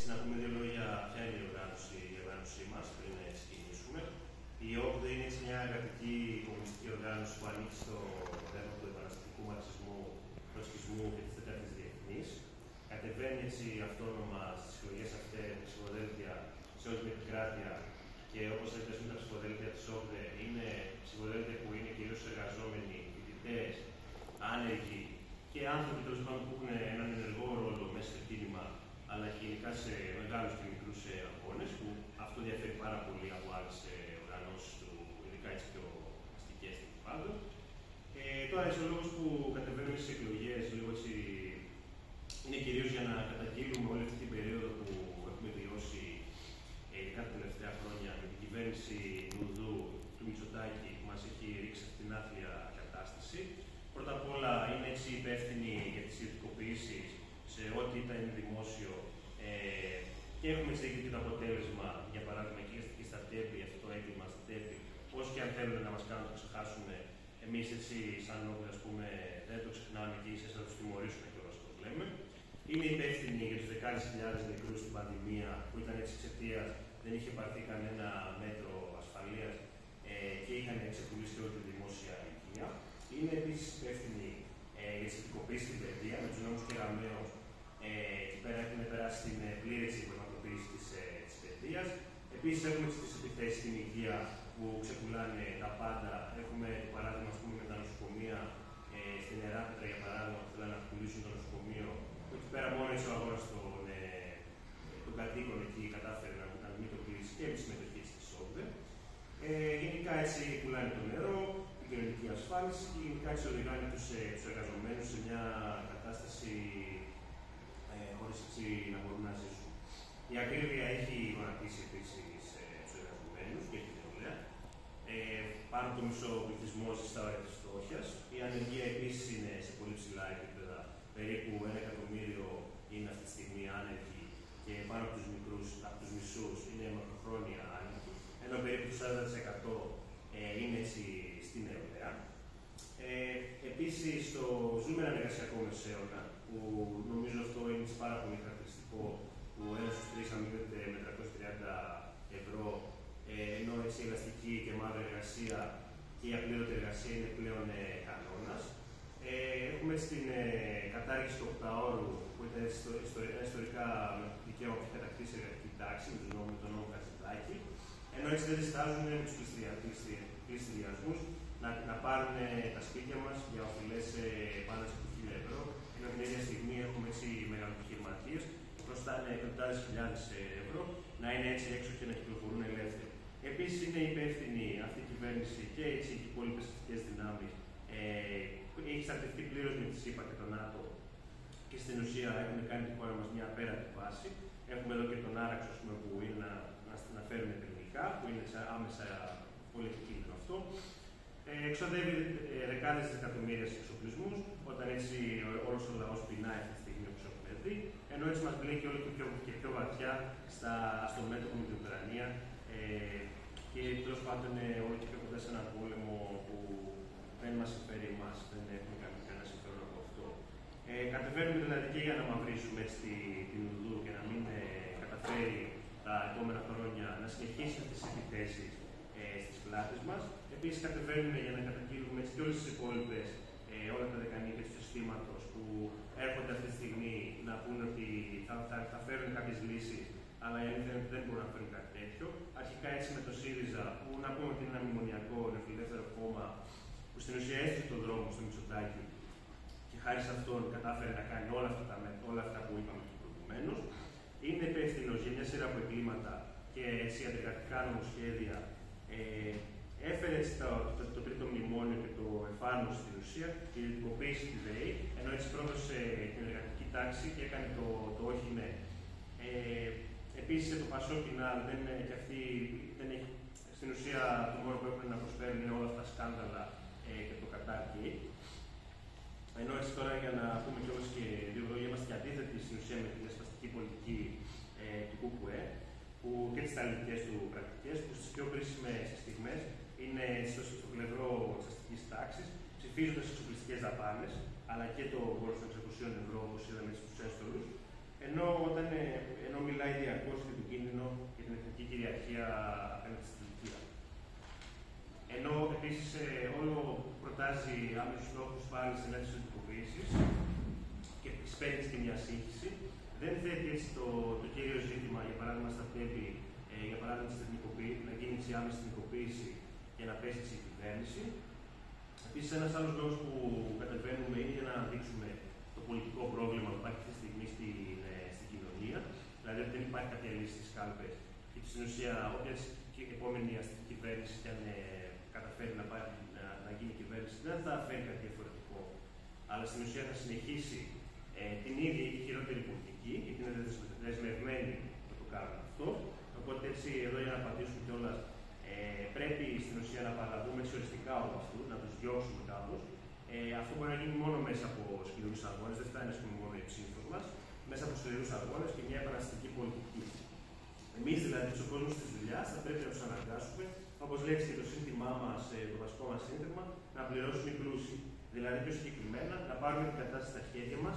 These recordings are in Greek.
Έτσι, να πούμε δύο λόγια ποια είναι η οργάνωσή μας πριν ξεκινήσουμε. Η ΟΚΔ είναι μια εργατική κομμουνιστική οργάνωση που ανήκει στο δέρμα του επαναστατικού μαρξισμού, τροσκισμού και της τέταρτης διεθνής. Κατεβαίνει έτσι αυτόνομα στις εκλογές αυτές με ψηφοδέλτια σε όλη την επικράτεια και όπως έδειξαν τα ψηφοδέλτια της ΟΚΔ, είναι ψηφοδέλτια που είναι κυρίως εργαζόμενοι, φοιτητές, άνεργοι και άνθρωποι τέλος πάντων που έχουν έναν ενεργό ρόλο μέσα στο κίνημα, αλλά και γενικά σε μεγάλους και μικρούς αγώνες, που αυτό διαφέρει πάρα πολύ από άλλες οργανώσεις του, ειδικά έτσι πιο αστικές τέλος πάντων. Τώρα, ο λόγος που κατεβαίνουμε στις εκλογές, λίγο έτσι, είναι κυρίως για να καταγγείλουμε όλη αυτή την περίοδο που έχουμε βιώσει, ειδικά τα τελευταία χρόνια, με την κυβέρνηση Νουδού του Μητσοτάκη, που μας έχει ρίξει αυτή την άθλια κατάσταση. Πρώτα απ' όλα, είναι έτσι υπεύθυνοι για τις ιδιωτικοποιήσεις σε ό,τι ήταν δημόσιο και έχουμε έτσι δει το αποτέλεσμα, για παράδειγμα, και στα ΤΕΠΗ, αυτό το έγκλημα στα ΤΕΠΗ, όσο και αν θέλουν να μας κάνουν να το ξεχάσουμε, εμείς έτσι, σαν ΟΚΔ, ας πούμε, δεν το ξεχνάμε και ίσως να τους τιμωρήσουμε κιόλας, όπως λέμε. Είναι υπεύθυνοι για τους δεκάδες χιλιάδες νεκρούς στην πανδημία, που ήταν έτσι εξαιτίας, δεν είχε πάρθει κανένα μέτρο ασφαλείας και είχαν εξεπουλήσει όλη τη δημόσια υγεία. Είναι επίσης υπεύθυνοι για τις ειδικοποίησεις στην παιδεία, με τους νόμους Κεραμέως. Εκεί πέρα έχουν περάσει την πλήρη πραγματοποίηση της παιδείας. Επίσης, έχουμε τις επιθέσεις στην υγεία που ξεκουλάνε τα πάντα. Έχουμε το παράδειγμα, ας πούμε, με τα νοσοκομεία στην Εράπετρα, για παράδειγμα, που θέλουν να πουλήσουν το νοσοκομείο. Εκεί πέρα, μόνο έτσι ο αγώνας των κατοίκων εκεί κατάφερε να αντιμετωπίσει και με τη συμμετοχή της ΟΚΔ. Γενικά, έτσι πουλάνε το νερό, την κοινωνική ασφάλιση και γενικά έτσι οδηγάνε τους εργαζομένους σε μια κατάσταση χωρίς έτσι να μπορούν να ζήσουν. Η ακρίβεια έχει γονατίσει επίσης τους εργαζομένους και την νεολαία. Πάνω από το μισό πληθυσμό ζει στα όρια της φτώχειας. Η ανεργία επίσης είναι σε πολύ ψηλά επίπεδα. Περίπου 1 εκατομμύριο είναι αυτή τη στιγμή άνεργοι και πάνω από τους μισούς είναι μακροχρόνια άνεργοι. Ενώ περίπου το 40% είναι έτσι στην νεολαία. Επίσης, ζούμε έναν εργασιακό μεσαίωνα, που νομίζω αυτό είναι πάρα πολύ χαρακτηριστικό, που ένας στους τρεις αμείβεται με 330 ευρώ, ενώ έτσι η ελαστική και μαύρη εργασία και η απλήρωτη εργασία είναι πλέον κανόνας. Έχουμε στην κατάργηση του 8ωρου, που ήταν ένα ιστορικά δικαίωμα που έχει κατακτήσει η εργατική τάξη με τον νόμο Χατζηδάκη, ενώ έτσι δεν διστάζουν με τους πληστηριασμούς να πάρουν τα σπίτια μας για οφειλές πάνω από 1.000 ευρώ, ενώ την ίδια στιγμή έχουμε έτσι μεγαλοεπιχειρηματίες που χρωστάνε εκατοντάδες χιλιάδες ευρώ να είναι έτσι έξω και να κυκλοφορούν ελεύθεροι. Επίσης, είναι υπεύθυνη αυτή η κυβέρνηση και έτσι οι υπόλοιπες αστικές δυνάμεις. Έχει στρατευτεί πλήρως με τη ΣΥΠΑ και τον ΝΑΤΟ και στην ουσία έχουν κάνει τη χώρα μας μια απέραντη βάση. Έχουμε εδώ και τον Άραξο, που είναι να φέρουμε πυρηνικά, που είναι άμεσα πολύ επικίνδυνο αυτό. Εξοδεύει δεκάδες δισεκατομμύρια σε εξοπλισμούς, όταν έτσι όλος ο λαός πεινάει αυτή τη στιγμή, όπως έχουμε δει, ενώ έτσι μας μπλέκει όλο και πιο βαθιά στο μέτωπο με την Ουκρανία και τέλος πάντων όλο και πιο κοντά σε έναν πόλεμο που δεν μας συμφέρει εμάς, δεν έχουμε κανένα συμφέρον από αυτό. Κατεβαίνουμε δηλαδή και για να μαυρίσουμε έτσι την Ουδού και να μην καταφέρει τα επόμενα χρόνια να συνεχίσει αυτές τις επιθέσεις στις πλάτες μας. Επίσης, κατεβαίνουμε για να καταγγείλουμε και όλες τις υπόλοιπες, όλα τα δεκανίκια του συστήματος που έρχονται αυτή τη στιγμή να πούνε ότι θα φέρουν κάποιες λύσεις, αλλά οι αλήθεια είναι ότι δεν μπορούν να φέρουν κάτι τέτοιο. Αρχικά έτσι με το ΣΥΡΙΖΑ, που να πούμε ότι είναι ένα μνημονιακό νεοφιλελεύθερο κόμμα, που στην ουσία έστησε τον δρόμο στο Μητσοτάκη και χάρη σε αυτόν κατάφερε να κάνει όλα αυτά που είπαμε και προηγουμένως. Είναι υπεύθυνος για μια σειρά από εγκλήματα και έτσι αντεργατικά νομοσχέδια. Έφερε το τρίτο μνημόνιο και το εφάρμοσε στην ουσία, η ιδιωτικοποίηση τη ΔΕΗ, ενώ έτσι πρόδωσε την εργατική τάξη και έκανε το όχι ναι. Επίσης, το Πασόκ και αυτή δεν έχει, στην ουσία το μόνο που έχουν να προσφέρουν είναι όλα αυτά τα σκάνδαλα και το κατάρκει. Ενώ έτσι τώρα, για να πούμε κιόλας και δύο λόγια, είμαστε και αντίθετοι στην ουσία με την διασπαστική πολιτική του ΚΚΕ, που και τις ταλαιπωρικές του πρακτικές, που στις πιο κρίσιμες στιγμές είναι στο πλευρό της αστικής τάξης, ψηφίζοντας τις εξοπλιστικές δαπάνες, αλλά και το πόρος των 600 ευρώ, όπως είδαμε στους έστωλους, ενώ μιλάει προτάζει άμεσους στόχους πάλι στην ένταση της εθνικοποίησης και της παίρνει και μια σύγχυση. Δεν θέτει έτσι το κύριο ζήτημα, για παράδειγμα, στα πρέπει, για παράδειγμα, να γίνει η άμεση εθνικοποίηση και να πέσει η κυβέρνηση. Επίσης, ένας άλλος λόγος που κατεβαίνουμε είναι για να δείξουμε το πολιτικό πρόβλημα που υπάρχει αυτή τη στιγμή στην κοινωνία. Δηλαδή, ότι δεν υπάρχει κάποια λύση στις κάλπες και στην ουσία, όποια επόμενη αστική κυβέρνηση και αν καταφέρει να γίνει κυβέρνηση, δεν θα φέρει κάτι διαφορετικό. Αλλά στην ουσία θα συνεχίσει την ίδια ή χειρότερη πολιτική, γιατί είναι δεσμευμένοι να το κάνουν αυτό. Οπότε, έτσι, εδώ για να απαντήσουμε κιόλας, πρέπει στην ουσία να παραλαβούμε οριστικά από αυτού, να τους διώξουμε κάπως. Αυτό μπορεί να γίνει μόνο μέσα από σκληρούς αγώνες, δεν φτάνει μόνο η ψήφος μας, μέσα από σκληρούς αγώνες και μια επαναστατική πολιτική. Εμείς δηλαδή, ο κόσμος της δουλειάς, θα πρέπει να τους αναγκάσουμε, όπως λέει και το σύνθημά μας, το βασικό μας σύνθημα, να πληρώσουν οι πλούσιοι. Δηλαδή, πιο συγκεκριμένα, να πάρουμε την κατάσταση στα χέρια μας,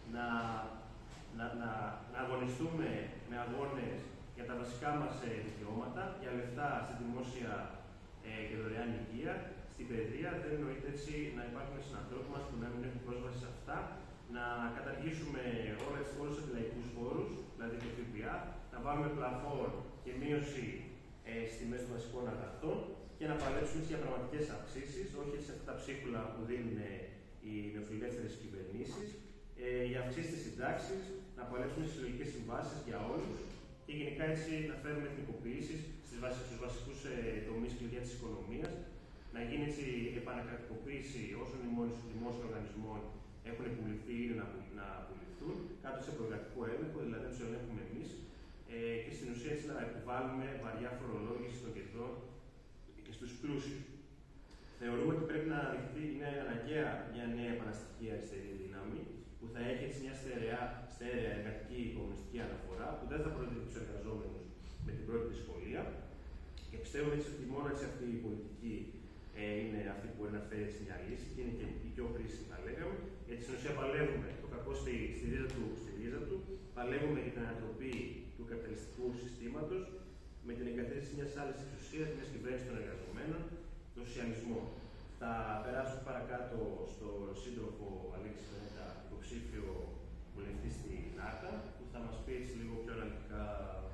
να αγωνιστούμε με αγώνες για τα βασικά μας δικαιώματα, για λεφτά στη δημόσια και δωρεάν υγεία, στην παιδεία. Δεν εννοείται έτσι να υπάρχουν συνανθρώποι μας που να μην έχουν πρόσβαση σε αυτά, να καταργήσουμε όλους τους αντιλαϊκούς φόρους, δηλαδή το ΦΠΑ, να βάλουμε πλαφόν και μείωση στις τιμές των βασικών αγαθών και να παλέψουμε για πραγματικές αυξήσεις, όχι σε αυτά τα ψίχουλα που δίνουν οι νεοφιλελεύθερες κυβερνήσεις, για αυξήσεις στις συντάξεις, να παλέψουμε στις συλλογικές συμβάσεις για όλους και γενικά έτσι να φέρουμε εθνικοποιήσεις στους βασικούς τομείς κλειδιά της οικονομίας, να γίνει έτσι επανακρατικοποίηση όσων δημόσιων οργανισμών έχουν πουληθεί ή να πουληθούν, κάτω σε προεργατικό έλεγχο, δηλαδή να τους ελέγχουμε εμείς, και στην ουσία έτσι να επιβάλλουμε βαριά φορολόγηση των κερδών και στους πλούσιους. Θεωρούμε ότι πρέπει να αναδειχθεί, είναι αναγκαία μια νέα επαναστατική αριστερή δύναμη, που θα έχει έτσι μια στέρεα εργατική κομμουνιστική αναφορά, που δεν θα προτείνει τους εργαζόμενους με την πρώτη δυσκολία. Και πιστεύουμε έτσι ότι μόνο έτσι αυτή η πολιτική είναι αυτή που μπορεί να φέρει μια λύση και είναι και η πιο χρήσιμη, θα λέγαμε. Γιατί στην ουσία παλεύουμε το κακό στη ρίζα του, παλεύουμε για την ανατροπή του καπιταλιστικού συστήματος με την εγκαθίδρυση μιας άλλης εξουσίας, μιας κυβέρνησης των εργαζομένων, τον σοσιαλισμό. Θα περάσουμε παρακάτω στο σύντροφο Αλέξη Βενέτα, υποψήφιο βουλευτή στην Άρτα, που θα μας πει έτσι λίγο πιο αναλυτικά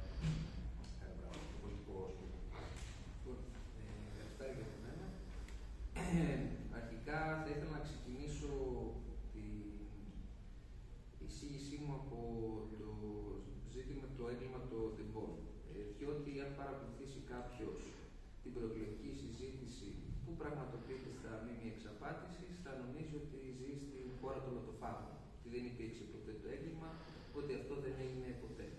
το πολιτικό κόσμο. Ευχαριστώ για μένα. Αρχικά θα ήθελα να ξεκινήσω την εισήγησή μου από το ζήτημα του έγκλημα των τεμπών. Διότι αν παρακολουθήσει κάποιος την προεκλογική συζήτηση που πραγματοποιείται στα μήμια εξαπάτησης, θα νομίζει ότι ζει στην χώρα των λοτοφάγων. Ότι δεν υπήρξε ποτέ το έγκλημα, ότι αυτό δεν έγινε ποτέ.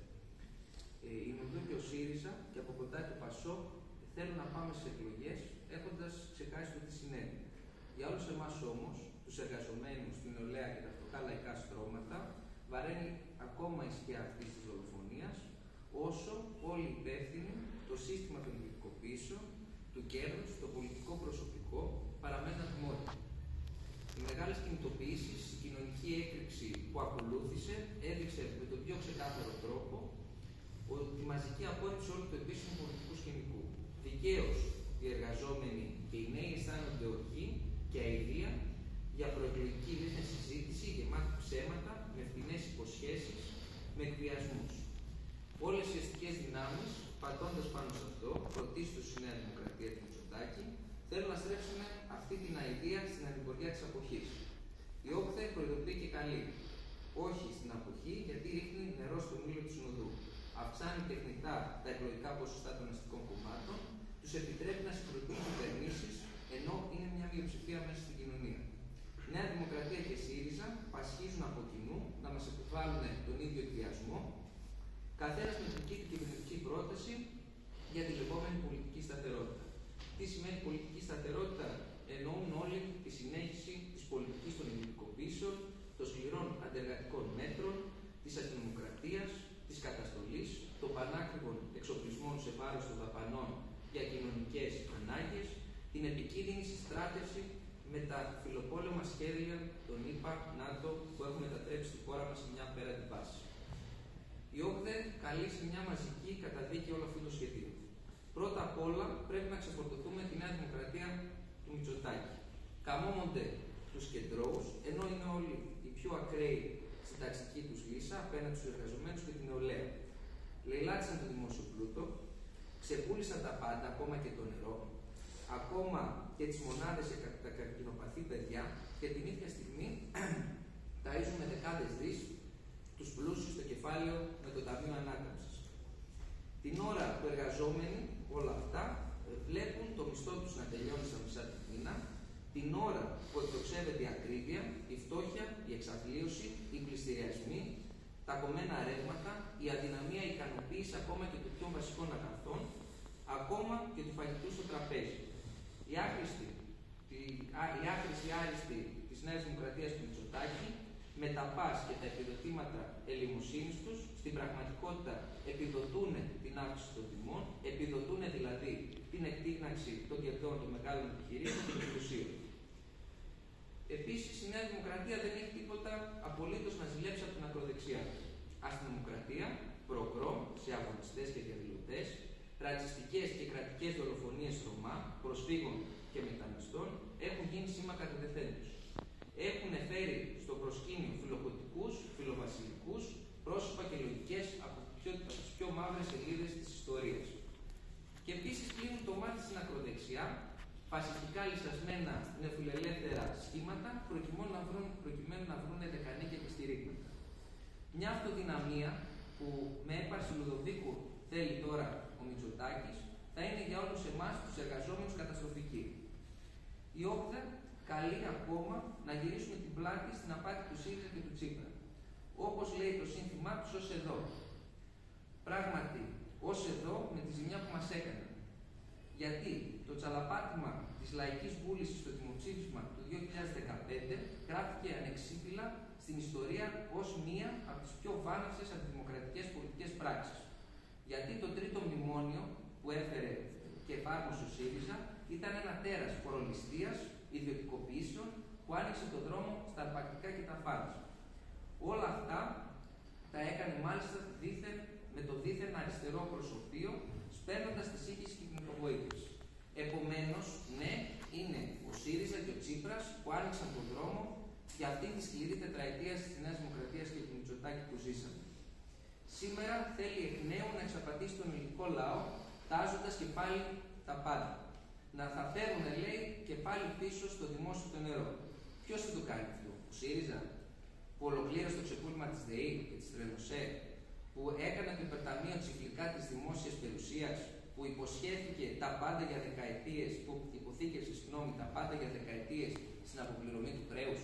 Είμαι εδώ και ο ΣΥΡΙΖΑ και από κοντά το ΠΑΣΟΚ θέλουν να πάμε σε εκλογές έχοντας ξεχάσει το τι συνέβη. Για όλους εμάς όμως, τους εργαζομένους, την νεολαία και τα φτωχά λαϊκά στρώματα, βαραίνει ακόμα ισχύα αυτής της δολοφονίας, όσο όλοι οι υπεύθυνοι, το σύστημα των ιδιωτικοποιήσεων, του κέρδους, το πολιτικό προσωπικό παραμένουν ατιμόρυτοι. Οι μεγάλες κινητοποιήσεις, η κοινωνική έκρηξη που ακολούθησε, έδειξε με τον πιο ξεκάθαρο τρόπο ότι η μαζική απόρριψη όλου του επίσημου πολιτικού σκηνικού. Δικαίως οι εργαζόμενοι και οι νέοι αισθάνονται ορκή και αηδία για προεκλογική δίθεν συζήτηση γεμάτη ψέματα, με φτηνές υποσχέσεις, με εκβιασμούς. Όλες οι αστικές δυνάμεις, πατώντας πάνω σε αυτό, πρωτίστως η Νέα Δημοκρατία του Μητσοτάκη, θέλουν να στρέψουν αυτή την αηδία στην αδιπορία της αποχής. Η ΟΚΘΕ προειδοποιεί και καλεί. Όχι στην αποχή, γιατί ρίχνει νερό στον ήλιο του συνοδού. Αυξάνει τεχνητά τα εκλογικά ποσοστά των αστικών κομμάτων, τους επιτρέπει να συγκροτούν κυβερνήσεις, ενώ είναι μια μειοψηφία μέσα στην κοινωνία. Νέα Δημοκρατία και ΣΥΡΙΖΑ πασχίζουν από κοινού να μας επιβάλλουν τον ίδιο εκβιασμό, καθένας με δική του κυβερνητική πρόταση για την λεγόμενη πολιτική σταθερότητα. Τι σημαίνει πολιτική σταθερότητα? Εννοούν όλοι τη συνέχιση της πολιτικής των ιδιωτικοποιήσεων, των σκληρών αντεργατικών μέτρων, της αστυνομοκρατίας, της καταστολής, των πανάκριβων εξοπλισμών σε βάρος των δαπανών για κοινωνικές ανάγκες, την επικίνδυνη συστράτευση με τα φιλοπόλεμα σχέδια των ΗΠΑ, ΝΑΤΟ που έχουν μετατρέψει τη χώρα μας σε μια απέραντη βάση. Η ΟΚΔΕ καλεί σε μια μαζική καταδίκη όλο αυτό το σχεδίο. Πρώτα απ' όλα πρέπει να ξεφορτωθούμε τη Νέα Δημοκρατία του Μητσοτάκη. καμώμονται τους κεντρώους, ενώ είναι όλοι οι πιο ακραίοι στην ταξική τους λύσα απέναντι στους εργαζομένους και την νεολαία. Λαιλάτισαν τον δημόσιο πλούτο, ξεπούλησαν τα πάντα, ακόμα και το νερό, ακόμα και τις μονάδες για τα καρκινοπαθή παιδιά, και την ίδια στιγμή ταΐζουν με δεκάδες δις τους πλούσιους στο κεφάλαιο με το Ταμείο Ανάκαμψης. Την ώρα που εργαζόμενοι όλα αυτά βλέπουν το μισθό τους να τελειώνει στα μισά του μήνα, την ώρα που εκτοξεύεται η ακρίβεια, η φτώχεια, η εξαθλίωση, οι πληστηριασμοί, τα κομμένα ρεύματα, η αδυναμία ικανοποίηση ακόμα και των πιο βασικών αγαθών, ακόμα και του φαγητού στο τραπέζι. Η άχρηστη άριστη της Νέας Δημοκρατίας του Μητσοτάκη, με τα πας και τα επιδοτήματα ελεημοσύνης τους, στην πραγματικότητα επιδοτούν την αύξηση των τιμών, επιδοτούν δηλαδή την εκτίγναξη των κερδών των μεγάλων επιχειρήσεων και των πλουσίων. Επίσης, η Νέα Δημοκρατία δεν έχει τίποτα απολύτως να ζηλέψει από την ακροδεξιά. Αστυνομοκρατία, προγκρόμ σε αγωνιστές και διαδηλωτές, ρατσιστικές και κρατικές δολοφονίες Ρωμά, προσφύγων και μεταναστών έχουν γίνει σήμα κατεδεθέντους. Έχουν φέρει στο προσκήνιο φιλοκοτικούς, φιλοβασιλικούς, πρόσωπα και λογικές από τις πιο μαύρες σελίδες της ιστορίας. Και επίσης κλείνουν το μάτι στην ακροδεξιά, φασιστικά λυσασμένα νεοφιλελεύθερα σχήματα, προκειμένου να βρουν δεκανίκια και στηρίγματα. Μια αυτοδυναμία που με έπαρση Λουδοβίκου θέλει τώρα ο Μητσοτάκης, θα είναι για όλους εμάς τους εργαζόμενους καταστροφική. Η ΟΚΔΕ καλεί ακόμα να γυρίσουμε την πλάτη στην απάτη του ΣΥΡΙΖΑ και του Τσίπρα. Όπως λέει το σύνθημά τους, ως εδώ. Πράγματι, ως εδώ με τη ζημιά που μας έκαναν. Γιατί το τσαλαπάτημα της λαϊκής βούλησης στο δημοψήφισμα του 2015 γράφηκε ανεξίτηλα στην ιστορία ως μία από τις πιο βάναυσες αντιδημοκρατικές πολιτικές πράξεις. Γιατί το τρίτο μνημόνιο που έφερε και εφάρμοσε ο ΣΥΡΙΖΑ ήταν ένα τέρας φορολιστίας, ιδιωτικοποιήσεων που άνοιξε τον δρόμο στα αρπακτικά και τα φάρμακα. Όλα αυτά τα έκανε μάλιστα με το δίθεν αριστερό προσωπείο, σπέρνοντας τη σύγχυση και την υποβοήθηση. Επομένως, ναι, είναι ο ΣΥΡΙΖΑ και ο Τσίπρας που άνοιξαν τον δρόμο για αυτή τη σκληρή τετραετία της Νέας Δημοκρατίας και του Μητσοτάκη που ζήσαμε. Σήμερα θέλει εκ νέου να εξαπατήσει τον ελληνικό λαό, τάζοντας και πάλι τα πάντα. Να θα φέρουν, λέει, και πάλι πίσω στο δημόσιο το νερό. Ποιος θα το κάνει αυτό, ο ΣΥΡΙΖΑ, που ολοκλήρωσε το ξεπούλημα της ΔΕΗ και της Τρενοσέ, που έκανε το υπερταμείο τσιφλικά της δημόσιας περιουσίας, που υποσχέθηκε τα πάντα για δεκαετίες, που υποθήκευσε, τα πάντα για δεκαετίες στην αποπληρωμή του χρέους.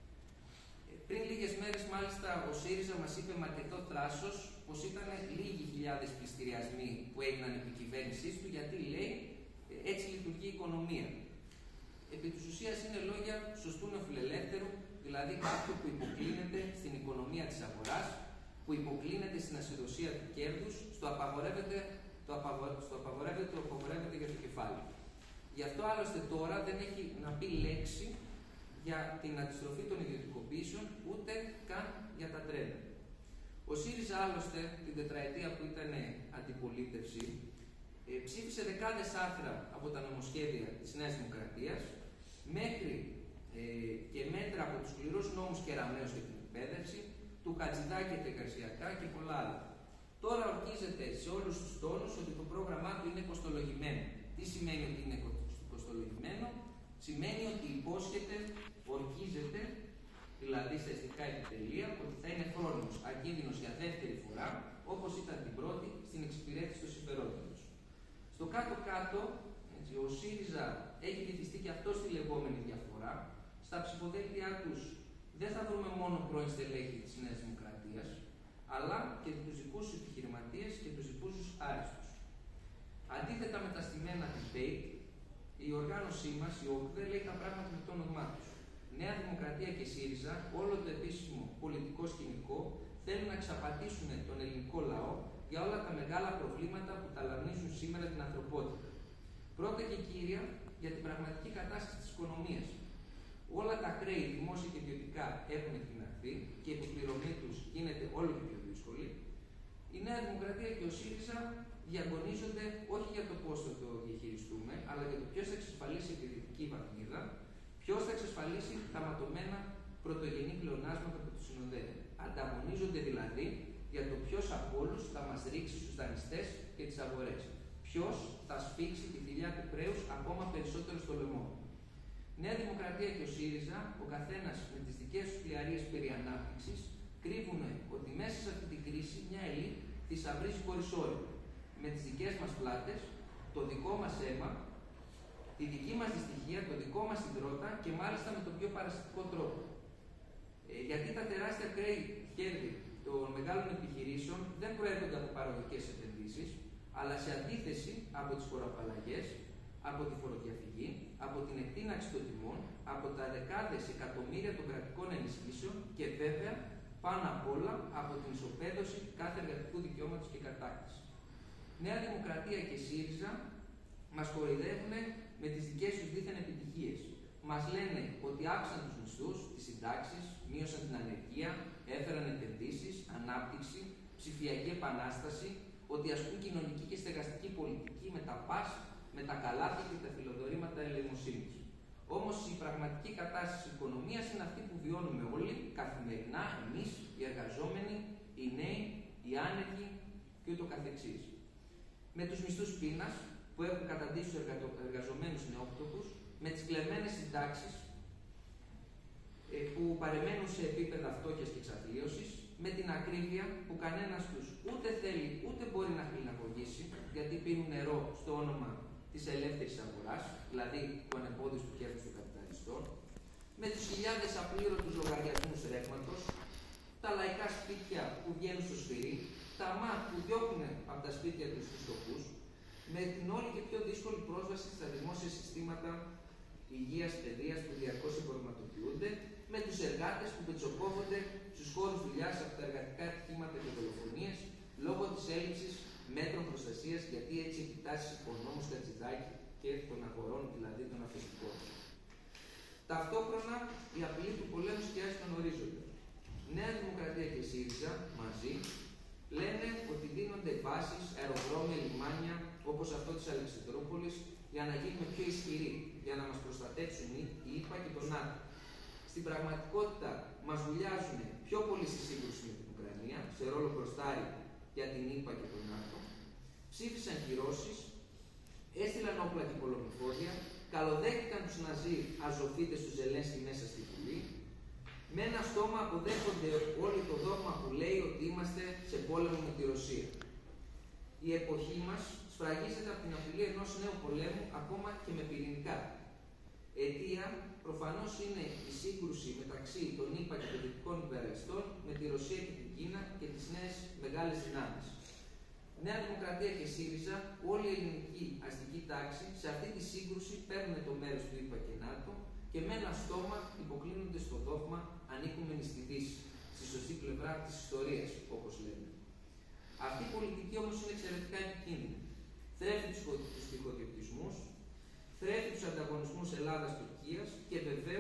Πριν λίγες μέρες, μάλιστα, ο ΣΥΡΙΖΑ μας είπε με αρκετό θράσος πως ήταν λίγοι χιλιάδες πληστηριασμοί που έγιναν επί κυβέρνησής του, γιατί λέει έτσι λειτουργεί η οικονομία. Επί της ουσίας είναι λόγια σωστού νεοφιλελεύθερου, δηλαδή κάποιου που υποκλίνεται στην οικονομία της αγοράς, που υποκλίνεται στην ασυδοσία του κέρδους, στο απαγορεύεται για το κεφάλι. Γι' αυτό άλλωστε τώρα δεν έχει να πει λέξη για την αντιστροφή των ιδιωτικοποιήσεων, ούτε καν για τα τρένα. Ο ΣΥΡΙΖΑ άλλωστε την τετραετία που ήταν αντιπολίτευση ψήφισε δεκάδες άρθρα από τα νομοσχέδια της Νέας Δημοκρατίας, μέχρι και μέτρα από τους σκληρούς νόμους Κεραμέως για την εκπαίδευση, του Χατζηδάκη και τα εργασιακά και πολλά άλλα. Τώρα ορκίζεται σε όλους τους τόνους ότι το πρόγραμμά του είναι κοστολογημένο. Τι σημαίνει ότι είναι κοστολογημένο? Σημαίνει ότι υπόσχεται, ορκίζεται, δηλαδή στα αστικά επιτελεία, ότι θα είναι χρόνος ακίνδυνος για δεύτερη φορά, όπως ήταν την πρώτη, στην εξυπηρέτηση των συμφερόντων τους. Στο κάτω-κάτω, ο ΣΥΡΙΖΑ έχει βυθιστεί και αυτό στη λεγόμενη διαφορά. Στα ψηφοδέλτια τους δεν θα βρούμε μόνο πρώην στελέχη της Νέας Δημοκρατίας, αλλά και τους δικούς τους επιχειρηματίες και τους δικούς τους άριστους. Αντίθετα με τα στημένα debate, η οργάνωσή μας, η ΟΚΔΕ, λέει τα πράγματα με το όνομά τους. Νέα Δημοκρατία και ΣΥΡΙΖΑ, όλο το επίσημο πολιτικό σκηνικό, θέλουν να εξαπατήσουν τον ελληνικό λαό για όλα τα μεγάλα προβλήματα που ταλανίζουν σήμερα την ανθρωπότητα. Πρώτα και κύρια για την πραγματική κατάσταση της οικονομίας. Όλα τα χρέη, δημόσια και ιδιωτικά, έχουν εκτιναχθεί και η υποπληρωμή τους γίνεται όλο και πιο δύσκολη. Η Νέα Δημοκρατία και ο ΣΥΡΙΖΑ διαγωνίζονται όχι για το πώς θα το διαχειριστούμε, αλλά για το ποιος θα εξασφαλίσει τη δυτική βαθμίδα, Ποιος θα εξασφαλίσει τα ματωμένα πρωτογενή πλεονάσματα που τους συνοδεύουν. Ανταγωνίζονται δηλαδή για το ποιος από όλους θα μας ρίξει στους δανειστές και τις αγορές. Ποιος θα σφίξει τη θηλιά του πρέους ακόμα περισσότερο στο λαιμό. Νέα Δημοκρατία και ο ΣΥΡΙΖΑ, ο καθένας με τις δικές τους φλιαρίες περί ανάπτυξης, κρύβουν ότι μέσα σε αυτή την κρίση μια ελίτ θησαυρίζει χωρίς όριο. Με τις δικές μας πλάτες, το δικό μας αίμα, τη δική μας δυστυχία, το δικό μας υδρότα και μάλιστα με τον πιο παρασιτικό τρόπο. Γιατί τα τεράστια κέρδη των μεγάλων επιχειρήσεων δεν προέρχονται από παραγωγικές επενδύσεις, αλλά σε αντίθεση από τις φοροαπαλλαγές, από τη φοροδιαφυγή, από την εκτείναξη των τιμών, από τα δεκάδες εκατομμύρια των κρατικών ενισχύσεων και βέβαια πάνω απ' όλα από την ισοπαίδωση κάθε εργατικού δικαιώματος και κατάκτηση. Νέα Δημοκρατία και ΣΥΡΙΖΑ μας κοροϊδεύουν με τις δικές τους δίθεν επιτυχίες. Μας λένε ότι άφησαν τους μισθούς, τις συντάξεις, μείωσαν την ανεργία, έφεραν επενδύσεις, ανάπτυξη, ψηφιακή επανάσταση, ότι ασκούν κοινωνική και στεγαστική πολιτική με τα πας, με τα καλάθια και τα φιλοδορήματα ελεημοσύνης. Όμως η πραγματική κατάσταση της οικονομίας είναι αυτή που βιώνουμε όλοι καθημερινά, εμείς, οι εργαζόμενοι, οι νέοι, οι άνεργοι και ούτω καθεξής. Με τους μισθούς πείνας που έχουν καταντήσει τους εργαζομένους νεόπτωχους, με τις κλεμμένες συντάξεις που παρεμένουν σε επίπεδα φτώχειας και εξαθλίωσης, με την ακρίβεια που κανένας τους ούτε θέλει ούτε μπορεί να χλιναγωγήσει, γιατί πίνουν νερό στο όνομα της ελεύθερης αγοράς, δηλαδή του ανεμπόδιστου κέρδους των καπιταλιστών, με τους χιλιάδες απλήρωτους λογαριασμούς ρεύματος, τα λαϊκά σπίτια που βγαίνουν στο σφυρί, τα ΜΑΤ που διώχνουν από τα σπίτια τους τους φτωχούς, με την όλη και πιο δύσκολη πρόσβαση στα δημόσια συστήματα υγείας, παιδείας που διαρκώς εμπορευματοποιούνται, με τους εργάτες που πετσοκόβονται στους χώρους δουλειάς από τα εργατικά ατυχήματα και δολοφονίες λόγω της έλλειψης μέτρων προστασίας, γιατί έτσι έχει τάσει ο νόμος Κατζηδάκη και των αγορών, δηλαδή των αφιστικών. Ταυτόχρονα η απειλή του πολέμου σκιάζει τον ορίζοντα. Νέα Δημοκρατία και ΣΥΡΙΖΑ μαζί λένε ότι δίνονται βάσεις, αεροδρόμια, λιμάνια όπως αυτό της Αλεξανδρούπολης για να γίνουμε πιο ισχυροί, για να μας προστατεύσουν οι ΗΠΑ και τον ΝΑΤΟ. Στην πραγματικότητα μας βουλιάζουν πιο πολύ στη σύγκρουση με την Ουκρανία, σε ρόλο μπροστάρι για την ΗΠΑ και τον ΝΑΤΟ, ψήφισαν κυρώσεις, έστειλαν όπλα και πολεμοφόρια, καλοδέχτηκαν τους Ναζί αζωφίτες του Ζελένσκι μέσα στη Βουλή, με ένα στόμα αποδέχονται όλοι το δόγμα που λέει ότι είμαστε σε πόλεμο με τη Ρωσία. Η εποχή μας σφραγίζεται από την απειλή ενός νέου πολέμου, ακόμα και με πυρηνικά. Αιτία προφανώς είναι η σύγκρουση μεταξύ των ΗΠΑ και των δυτικών υπεραλιστών με τη Ρωσία και την Κίνα και τις νέες μεγάλες δυνάμεις. Νέα Δημοκρατία και ΣΥΡΙΖΑ, όλη η ελληνική αστική τάξη, σε αυτή τη σύγκρουση παίρνουν το μέρος του ΗΠΑ και ΝΑΤΟ και με ένα στόμα υποκλίνονται στο δόγμα ανήκουμενοι στη Δύση, στη σωστή πλευρά της ιστορίας, όπως λένε. Αυτή η πολιτική όμως είναι εξαιρετικά επικίνδυνη. Θρέφει τους τυχοδιοκτισμούς, θρέφει τους ανταγωνισμούς Ελλάδας-Τουρκίας και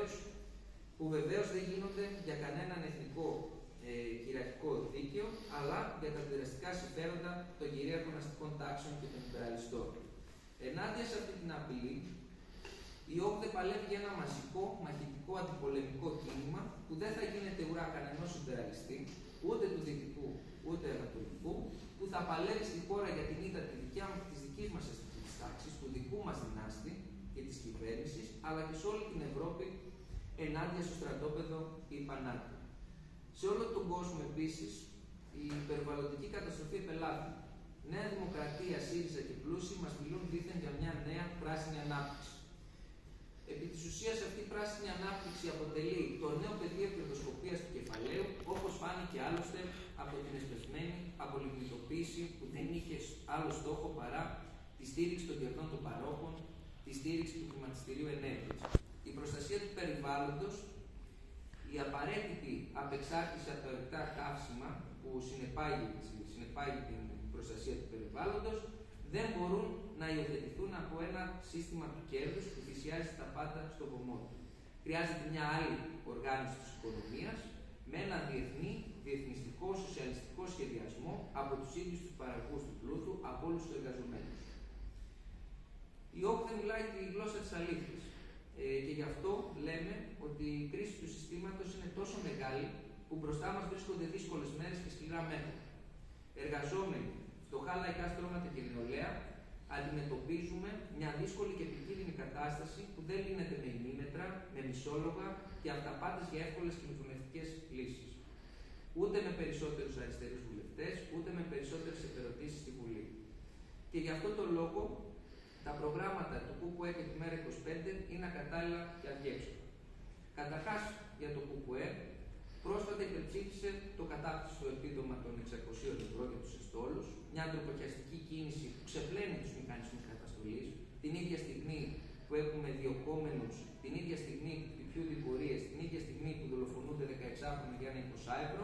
βεβαίως δεν γίνονται για κανέναν εθνικό κυριαρχικό δίκαιο, αλλά για τα αντιδραστικά συμφέροντα των κυρίαρχων αστικών τάξεων και των υπεραλιστών. Ενάντια σε αυτή την απειλή, η ΟΚΔΕ παλεύει για ένα μαζικό, μαχητικό, αντιπολεμικό κίνημα που δεν θα γίνεται ουρά κανενός υπεραλιστή, ούτε του δυτικού ούτε ανατολικού, που θα παλεύει στη χώρα για την ήττα της δικής μας αστικής τάξης, του δικού μας δυνάστη και της κυβέρνησης, αλλά και σε όλη την Ευρώπη ενάντια στο στρατόπεδο ΗΠΑ-ΝΑΤΟ. Σε όλο τον κόσμο επίσης η υπερβαλλοντική καταστροφή επελάβει. Νέα Δημοκρατία, ΣΥΡΙΖΑ και πλούσιοι μας μιλούν δήθεν για μια νέα πράσινη ανάπτυξη. Επί της ουσίας αυτή η πράσινη ανάπτυξη αποτελεί το νέο πεδίο κερδοσκοπίας του κεφαλαίου, όπως φάνηκε άλλωστε από την εσπεσμένη απολιγνητοποίηση που δεν είχε άλλο στόχο παρά τη στήριξη των κερδών των παρόχων, τη στήριξη του χρηματιστηρίου ενέργειας. Η προστασία του περιβάλλοντος, η απαραίτητη απεξάρτηση από τα ορυκτά καύσιμα που συνεπάγει την προστασία του περιβάλλοντος, δεν μπορούν να υιοθετηθούν από ένα σύστημα του κέρδους που θυσιάζει τα πάντα στο βωμό του. Χρειάζεται μια άλλη οργάνωση της οικονομίας με ένα διεθνιστικό, σοσιαλιστικό σχεδιασμό από τους ίδιους τους παραγωγούς του πλούτου, από όλους τους εργαζομένους. Η ΟΚΔΕ μιλάει τη γλώσσα της αλήθειας. Και γι' αυτό λέμε ότι η κρίση του συστήματος είναι τόσο μεγάλη που μπροστά μας βρίσκονται δύσκολες μέρες και σκληρά μέτρα. Εργαζόμενοι, φτωχά λαϊκά στρώματα και νεολαία, αντιμετωπίζουμε μια δύσκολη και επικίνδυνη κατάσταση που δεν λύνεται με ημίμετρα, με μισόλογα και αυταπάτες για εύκολες κινητονευτικές λύσεις. Ούτε με περισσότερους αριστερούς βουλευτές, ούτε με περισσότερες επερωτήσεις στη Βουλή. Και γι' αυτό τον λόγο τα προγράμματα του ΚΚΕ και του ΜΕΡΑ25 είναι ακατάλληλα και αδιέξοδα. Καταρχάς, για το ΚΚΕ, πρόσφατα υπερψήφισε το κατάπτυστο επίδομα των 600 ευρώ για τους εστόλους, μια ανθρωποκιαστική κίνηση που ξεπλένει τους μηχανισμούς καταστολής, την ίδια στιγμή που έχουμε διωκόμενους, την ίδια στιγμή που χτυπιούνται οι πορείες, την ίδια στιγμή που δολοφονούνται 16χρονοι για ένα 20ευρώ.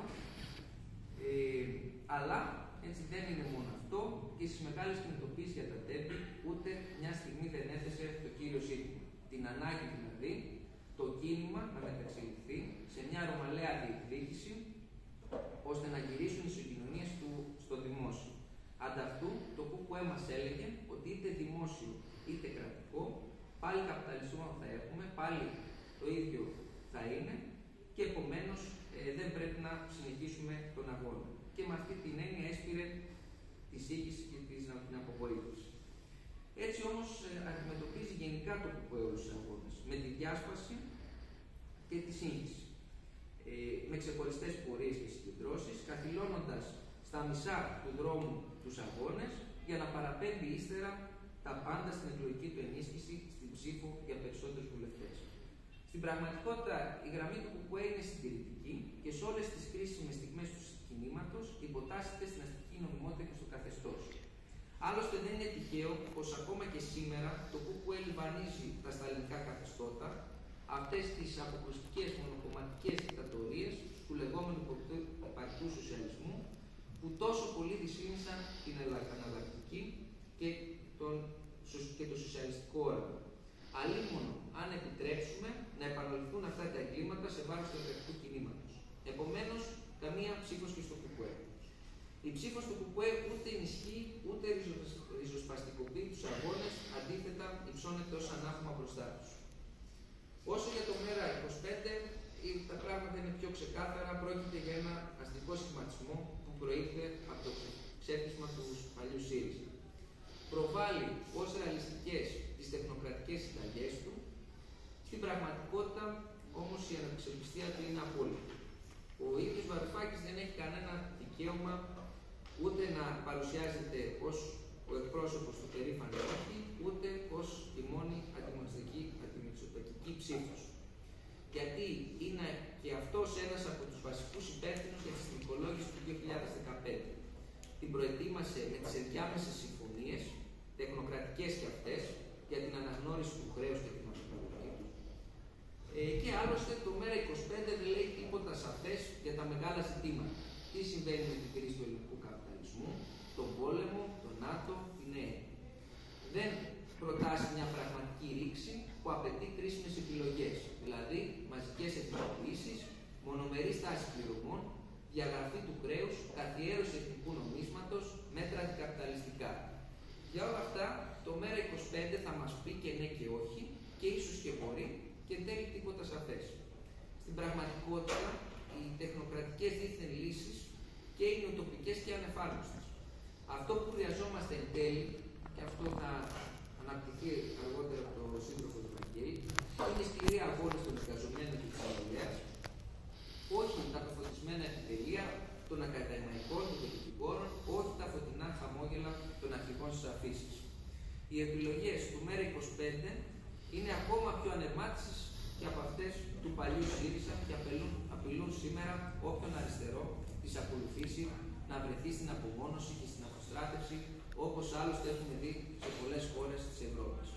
Αλλά έτσι δεν είναι μόνο αυτό, και στις μεγάλες κινητοποίησεις για τα τέμπη ούτε μια στιγμή δεν έθεσε το κύριο ζήτημα. Την ανάγκη δηλαδή το κίνημα να μεταξελιχθεί σε μια ρωμαλαία διεκδίκηση, ώστε να γυρίσουν οι συγκοινωνίες του στο δημόσιο. Ανταυτού, το ΚΚΕ μας έλεγε ότι είτε δημόσιο είτε κρατικό, πάλι καπιταλισμό θα έχουμε, πάλι το ίδιο θα είναι, και επομένως δεν πρέπει να συνεχίσουμε τον αγώνα. Και με αυτή την έννοια έσπηρε τη σύγχυση και την απογοήτευση. Έτσι όμως αντιμετωπίζει γενικά το ΚΚΕ όλους τους αγώνες, με τη διάσπαση και τη σύγχυση. Με ξεχωριστές πορείες και συγκεντρώσεις, καθυλώνοντας στα μισά του δρόμου τους αγώνες, για να παραπέμπει ύστερα τα πάντα στην εκλογική του ενίσχυση, στην ψήφο για περισσότερους βουλευτές. Στην πραγματικότητα, η γραμμή του ΚΚΕ είναι συντηρητική και σε όλες τις κρίσιμες στιγμές του κινήματος υποτάσσεται στην αστική νομιμότητα και στο καθεστώς. Άλλωστε, δεν είναι τυχαίο πως ακόμα και σήμερα το ΚΚΕ λιβανίζει τα σταλινικά καθεστώτα, αυτές τις αποκρουστικές μονοκομματικές δικτατορίες του λεγόμενου παρτού σοσιαλισμού, που τόσο πολύ δυσφήμισαν την εναλλακτική και το σοσιαλιστικό όραμα. Αλλήμον αν επιτρέψουμε να επαναληφθούν αυτά τα εγκλήματα σε βάρος του εργατικού κινήματος. Επομένως, καμία ψήφος και στο ΚΚΕ. Η ψήφος του ΚΚΕ ούτε ενισχύει ούτε ριζοσπαστικοποιεί τους αγώνες, αντίθετα υψώνεται ως ανάθεμα μπροστά τους. Όσο για το ΜΕΡΑ25, τα πράγματα είναι πιο ξεκάθαρα. Πρόκειται για ένα αστικό σχηματισμό που προήλθε από το ξέπλυσμα του παλιού ΣΥΡΙΖΑ. Προβάλλει ως ρεαλιστικές τις τεχνοκρατικές συνταγές του. Στην πραγματικότητα όμως η αναξιοπιστία του είναι απόλυτη. Ο ίδιος Βαρουφάκης δεν έχει κανένα δικαίωμα ούτε να παρουσιάζεται ως ο εκπρόσωπος του περήφανου όχι, ούτε ως η μόνη αντιμητσοτακική ψήφος. Γιατί είναι και αυτός ένας από τους βασικούς υπεύθυνους για τη συνθηκολόγηση του 2015. Την προετοίμασε με τις ενδιάμεσες συμφωνίες, τεχνοκρατικές και αυτές, για την αναγνώριση του χρέους και την αποκαλυπτή του. Και άλλωστε το ΜΕΡΑ25 δεν λέει τίποτα σαφές για τα μεγάλα ζητήματα. Τι συμβαίνει με την κρίση του ελληνικού καπιταλισμού, τον πόλεμο, τον ΝΑΤΟ, την ΕΕ. Δεν προτάσει μια πραγματική ρήξη που απαιτεί κρίσιμες επιλογές, δηλαδή μαζικές εθνικοποιήσεις, μονομερείς τάσεις πληρωμών, διαγραφή του χρέους, καθιέρωση εθνικού νομίσματος, μέτρα αντικαπιταλιστικά. Για όλα αυτά, το ΜΕΡΑ25 θα μας πει και ναι και όχι, και ίσως και μπορεί, και δεν θέλει τίποτα σαφές. Στην πραγματικότητα, οι τεχνοκρατικές δίθεν λύσεις και είναι ουτοπικές και ανεφάρμοστες. Αυτό που χρειαζόμαστε εν τέλει, και αυτό θα αναπτυχθεί αργότερα από τον σύντροφο του Βαγγέλη, είναι σκληροί αγώνες των εργαζομένων και της νεολαίας, όχι τα πεφωτισμένα επιτελεία των ακαδημαϊκών, των δικηγόρων, όχι τα φωτεινά χαμόγελα των αρχηγών στις αφήσεις. Οι επιλογές του ΜΕΡΑ25 είναι ακόμα πιο ανεμάτισες και από αυτές του παλιού ΣΥΡΙΖΑ και απειλούν σήμερα όποιον αριστερό τις ακολουθήσει να βρεθεί στην απομόνωση και στην αποστράτευση, όπως άλλωστε έχουμε δει σε πολλές χώρες της Ευρώπης.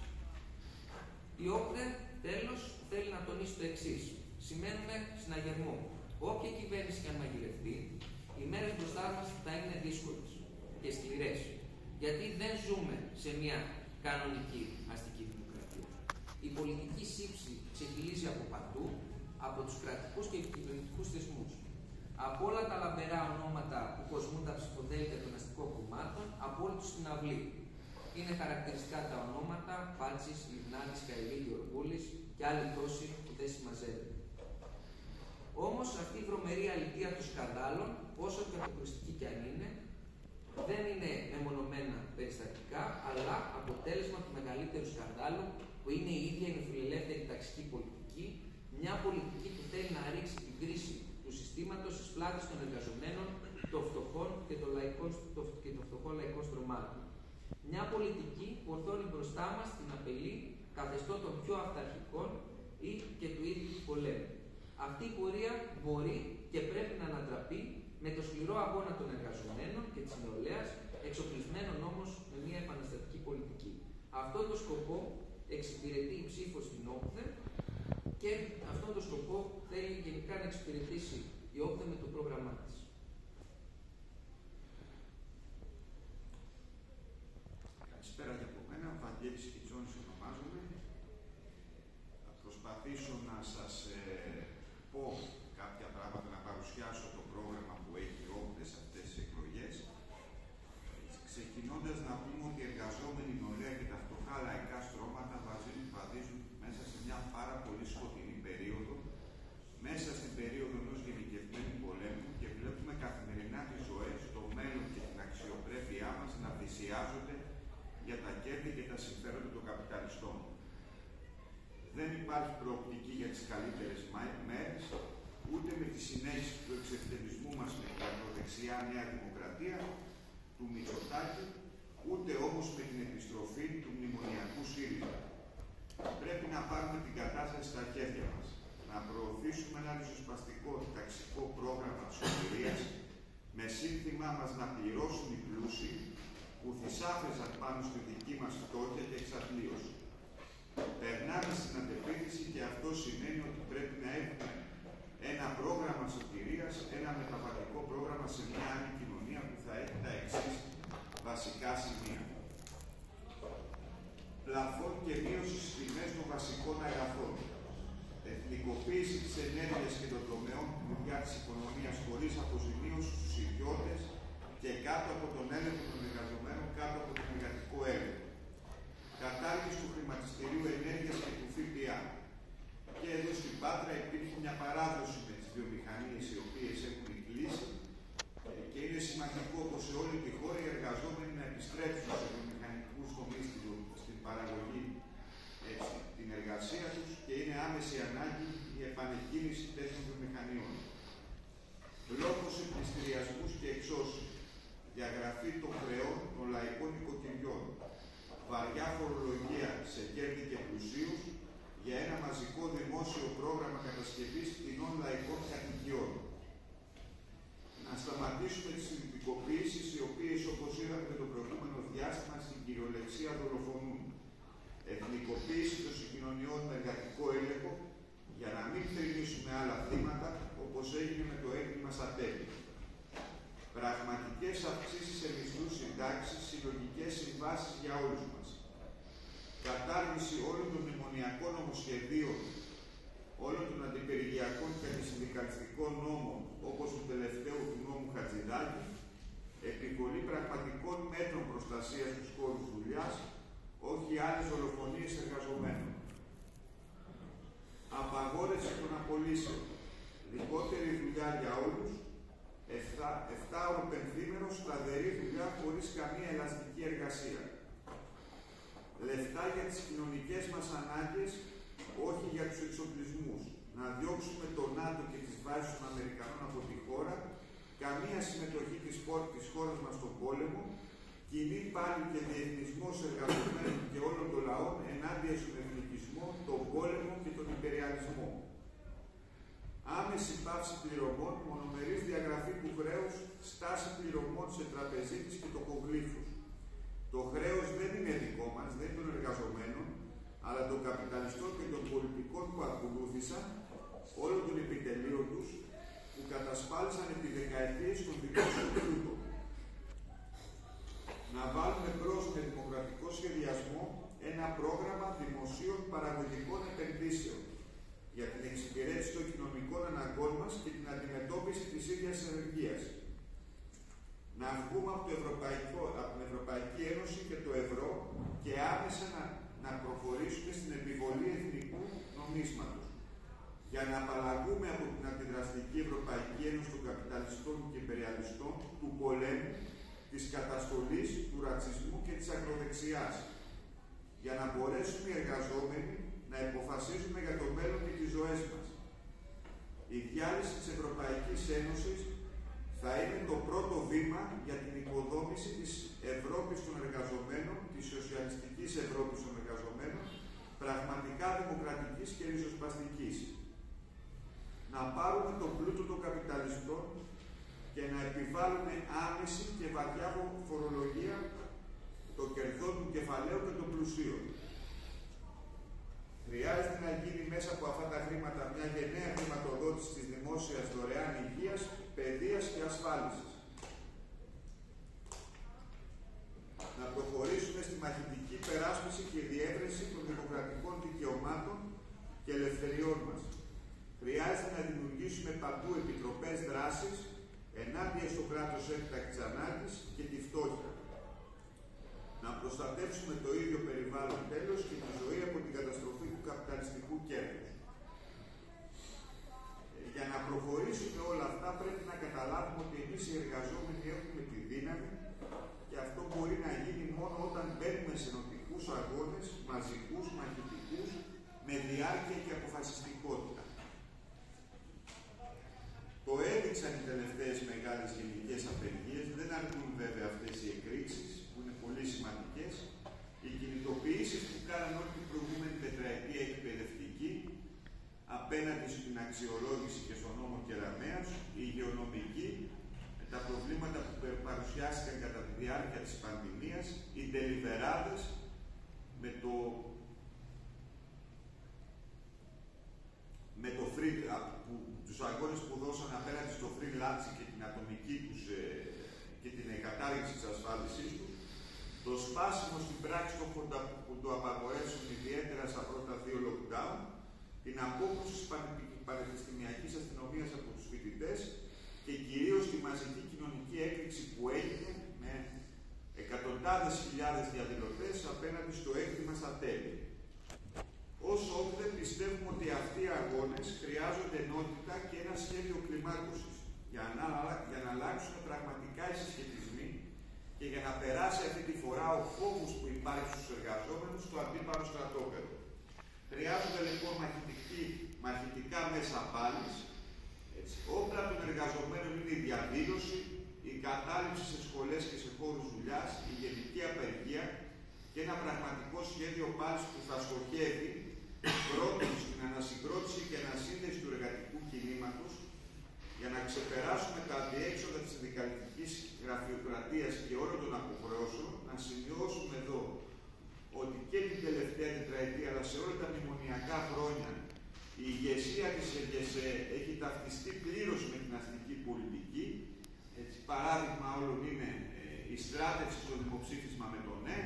Η ΟΚΔΕ, τέλος, θέλει να τονίσει το εξής. Σημαίνουμε συναγερμό. Όποια κυβέρνηση και αν μαγειρευτεί, οι μέρες μπροστά μας θα είναι δύσκολες και σκληρές. Γιατί δεν ζούμε σε μια κανονική αστική δημοκρατία. Η πολιτική σύψη ξεχυλίζει από παντού, από τους κρατικούς και κυβερνητικούς θεσμούς. Από όλα τα λαμπερά ονόματα που κοσμούν τα ψηφοδέλτια των αστικών κομμάτων, από όλη τους την αυλή. είναι χαρακτηριστικά τα ονόματα Πάτσης, Λιγνάδης, Καηλή, Γεωργούλης και άλλοι τόσοι που δεν συμμαζεύονται. Όμως αυτή η βρωμερή αλήθεια των σκανδάλων, όσο και αποκριστική κι αν είναι, δεν είναι μεμονωμένα περιστατικά, αλλά αποτέλεσμα του μεγαλύτερου σκανδάλου που είναι η ίδια η νεοφιλελεύθερη ταξική πολιτική, μια πολιτική που θέλει να ρίξει την κρίση του συστήματος στις πλάτες των εργαζομένων, των φτωχών και των φτωχών λαϊκών στρωμάτων. Μια πολιτική που ορθώνει μπροστά μας την απειλή καθεστώτων πιο αυταρχικών ή και του ίδιου του πολέμου. Αυτή η πορεία μπορεί και πρέπει να ανατραπεί με το σκληρό αγώνα των εργαζομένων και της νεολαίας, εξοπλισμένων όμως με μια επαναστατική πολιτική. Αυτό το σκοπό εξυπηρετεί η ψήφος στην ΟΚΔΕ και αυτόν τον σκοπό θέλει γενικά να εξυπηρετήσει η ΟΚΔΕ με το πρόγραμμά της. Καλησπέρα και από μένα, Βαγγέλης Κιτζώνης ονομάζομαι. Θα προσπαθήσω να σας πω κάποια πράγματα, να παρουσιάσω το πρόγραμμα που έχει η ΟΚΔΕ σε αυτές τις εκλογές. Ξεκινώντας να πούμε ότι οι εργαζόμενοι, η νεολαία και τα φτωχά λαϊκά στρώματα βαδίζουν μέσα σε μια πάρα πολύ σκοτεινή περίοδο, μέσα στην περίοδο ενός γενικευμένου πολέμου και βλέπουμε καθημερινά τις ζωές, το μέλλον και την αξιοπρέπειά μας να θυσιάζονται για τα κέρδη και τα συμφέροντα των καπιταλιστών. Δεν υπάρχει προοπτική για τις καλύτερες μέρες, ούτε με τη συνέχιση του εξευτελισμού μας με την ακροδεξιά Νέα Δημοκρατία, του Μητσοτάκη, ούτε όμως με την επιστροφή του μνημονιακού ΣΥΡΙΖΑ. Πρέπει να πάρουμε την κατάσταση στα χέρια μας, να προωθήσουμε ένα ριζοσπαστικό ταξικό πρόγραμμα σωτηρίας, με σύνθημά μας να πληρώσουν οι πλούσιοι που θυσάφεζαν πάνω στη δική μας φτώχεια και εξαθλίωση. Περνάμε στην αντεπίθεση και αυτό σημαίνει ότι πρέπει να έχουμε ένα πρόγραμμα σωτηρίας, ένα μεταβατικό πρόγραμμα σε μια άλλη κοινωνία που θα έχει τα εξής βασικά σημεία. Πλαφόν και μείωση στις τιμές των βασικών αγαθών. Εθνικοποίηση της ενέργειας και των τομέων του δουλειά της οικονομίας χωρίς αποζημίωση στους ιδιώτες και κάτω από τον έλεγχο των εργαζομένων, κάτω από τον εργατικό έλεγχο. Κατάργηση του χρηματιστηρίου ενέργειας και του ΦΠΑ. Και εδώ στην Πάτρα υπήρχε μια παράδοση με τις βιομηχανίες οι οποίες έχουν κλείσει και είναι σημαντικό όπως σε όλη τη χώρα οι εργαζόμενοι να επιστρέψουν σε βιομηχανικούς τομείς στην παραγωγή, την εργασία τους και είναι άμεση ανάγκη η επανεκκίνηση τέτοιων βιομηχανιών. Λόγος σε πληστηριασμούς και εξώσεις. Διαγραφή των χρεών των λαϊκών οικοκυριών. Βαριά φορολογία σε κέρδη και πλουσίους για ένα μαζικό δημόσιο πρόγραμμα κατασκευής κοινών λαϊκών κατοικιών. Να σταματήσουμε τις ιδιωτικοποιήσεις οι οποίες, όπως είδαμε με το προηγούμενο διάστημα, στην κυριολεξία δολοφονούν. Εθνικοποίηση των συγκοινωνιών με εργατικό έλεγχο για να μην θρηνήσουμε άλλα θύματα όπως έγινε με το έγκλημα Σατέλη. Πραγματικές αυξήσεις σε μισθούς, συντάξεις, συλλογικές συμβάσεις για όλους μας. Κατάργηση όλων των μνημονιακών νομοσχεδίων, όλων των αντιπεριγειακών και αντισυνδικαλιστικών νόμων, όπως του τελευταίου του νόμου Χατζηδάκη, επιβολή πραγματικών μέτρων προστασίας στους χώρους δουλειάς, όχι άλλες δολοφονίες εργαζομένων. Απαγόρευση των απολύσεων. Λιγότερη δουλειά για όλους, 7ωρο πενθήμερο σταθερή δουλειά χωρίς καμία ελαστική εργασία. Λεφτά για τις κοινωνικές μας ανάγκες, όχι για τους εξοπλισμούς. Να διώξουμε το ΝΑΤΟ και τις βάσεις των Αμερικανών από τη χώρα, καμία συμμετοχή της χώρας μας στον πόλεμο, κοινή πάλι και διεθνισμός εργαζομένων και όλων των λαών ενάντια στον εθνικισμό, τον πόλεμο και τον υπεριαλισμό. Άμεση πάυση πληρωμών, μονομερής διαγραφή του χρέους, στάση πληρωμών σε τραπεζίτες και τοκογλύφους. Το χρέος δεν είναι δικό μας, δεν είναι των εργαζομένων, αλλά των καπιταλιστών και των πολιτικών που ακολούθησαν, όλων των επιτελείων τους, που κατασπάλησαν επί δεκαετίες τον δημόσιο πλούτο. Να βάλουμε μπρος με δημοκρατικό σχεδιασμό ένα πρόγραμμα δημοσίων παραγωγικών επενδύσεων για την εξυπηρέτηση των κοινωνικών αναγκών μας και την αντιμετώπιση της ίδιας ενεργείας. Να βγούμε από την Ευρωπαϊκή Ένωση και το ευρώ και άμεσα να προχωρήσουμε στην επιβολή εθνικού νομίσματος, για να απαλλαγούμε από την αντιδραστική Ευρωπαϊκή Ένωση των καπιταλιστών και υπεριαλιστών, του πολέμου, της καταστολής, του ρατσισμού και της ακροδεξιάς, για να μπορέσουμε οι εργαζόμενοι να υποφασίζουμε για το μέλλον και τις ζωές μας. Η διάλυση της Ευρωπαϊκής Ένωσης θα είναι το πρώτο βήμα για την οικοδόμηση της Ευρώπης των εργαζομένων, της σοσιαλιστικής Ευρώπης των εργαζομένων, πραγματικά δημοκρατικής και ριζοσπαστικής. Να πάρουμε τον πλούτο των καπιταλιστών και να επιβάλλουμε άμεση και βαθιά φορολογία των κερδών του κεφαλαίου και των πλουσίων. Χρειάζεται να γίνει μέσα από αυτά τα χρήματα μια γενναία χρηματοδότηση της δημόσιας δωρεάν υγείας, παιδείας και ασφάλισης. Να προχωρήσουμε στη μαχητική περάσπιση και διεύρυνση των δημοκρατικών δικαιωμάτων και ελευθεριών μας. Χρειάζεται να δημιουργήσουμε παντού επιτροπές δράσης ενάντια στο κράτος έκτακτης ανάγκης και τη φτώχεια. Να προστατεύσουμε το ίδιο περιβάλλον τέλος και τη ζωή από την καταστροφή του καπιταλιστικού κέρδους. Για να προχωρήσουμε όλα αυτά πρέπει να καταλάβουμε ότι εμείς οι εργαζόμενοι έχουμε τη δύναμη και αυτό μπορεί να γίνει μόνο όταν μπαίνουμε σε ενωτικούς αγώνες, μαζικούς, μαχητικούς, με διάρκεια και αποφασιστικότητα. Το έδειξαν οι τελευταίες μεγάλες γενικές απεργίες, δεν αρκούν βέβαια αυτές οι εκρήξεις, που είναι πολύ σημαντικές. Οι κινητοποιήσεις που κάναν όλη την προηγούμενη τετραετία εκπαιδευτική, απέναντι στην αξιολόγηση και στον νόμο Κεραμέας, η υγειονομική, τα προβλήματα που παρουσιάστηκαν κατά τη διάρκεια της πανδημίας, οι ντελιβεράδες, με το free, τους αγώνες που δώσαν απέναντι στο free lunch και την ατομική τους και την κατάργηση της ασφάλισής τους, το σπάσιμο στην πράξη που το απαγορεύσουν ιδιαίτερα στα πρώτα 2 lockdown, την απόκρουση της πανεπιστημιακής αστυνομίας από τους φοιτητές και κυρίως τη μαζική κοινωνική έκρηξη που έγινε με εκατοντάδες χιλιάδες διαδηλωτές απέναντι στο έκτημα στα τέλη. Ως όπτε πιστεύουμε ότι αυτοί οι αγώνες χρειάζονται ενότητα και ένα σχέδιο κλιμάκωσης για να αλλάξουν πραγματικά οι συσχετισμοί και για να περάσει αυτή τη φορά ο φόβος που υπάρχει στους εργαζόμενους στο αντίπαλο στρατόπεδο. Χρειάζονται λοιπόν μαχητικά μέσα πάλης. Όπλα των εργαζομένων είναι η διαδήλωση, η κατάληψη σε σχολές και σε χώρους δουλειάς, η γενική απεργία και ένα πραγματικό σχέδιο πάλης που θα στοχεύει πρώτον στην ανασυγκρότηση και ανασύνδεση του εργατικού κινήματος για να ξεπεράσουμε τα αντιέξοδα της συνδικαλιστικής γραφειοκρατίας και όλων των αποχρεώσεων, να σημειώσουμε εδώ ότι και την τελευταία τετραετία αλλά σε όλα τα μνημονιακά χρόνια η ηγεσία της ΕΓΕΣΕ έχει ταυτιστεί πλήρως με την αστική πολιτική. Έτσι, παράδειγμα όλων είναι η στράτευση στο δημοψήφισμα με το ναι,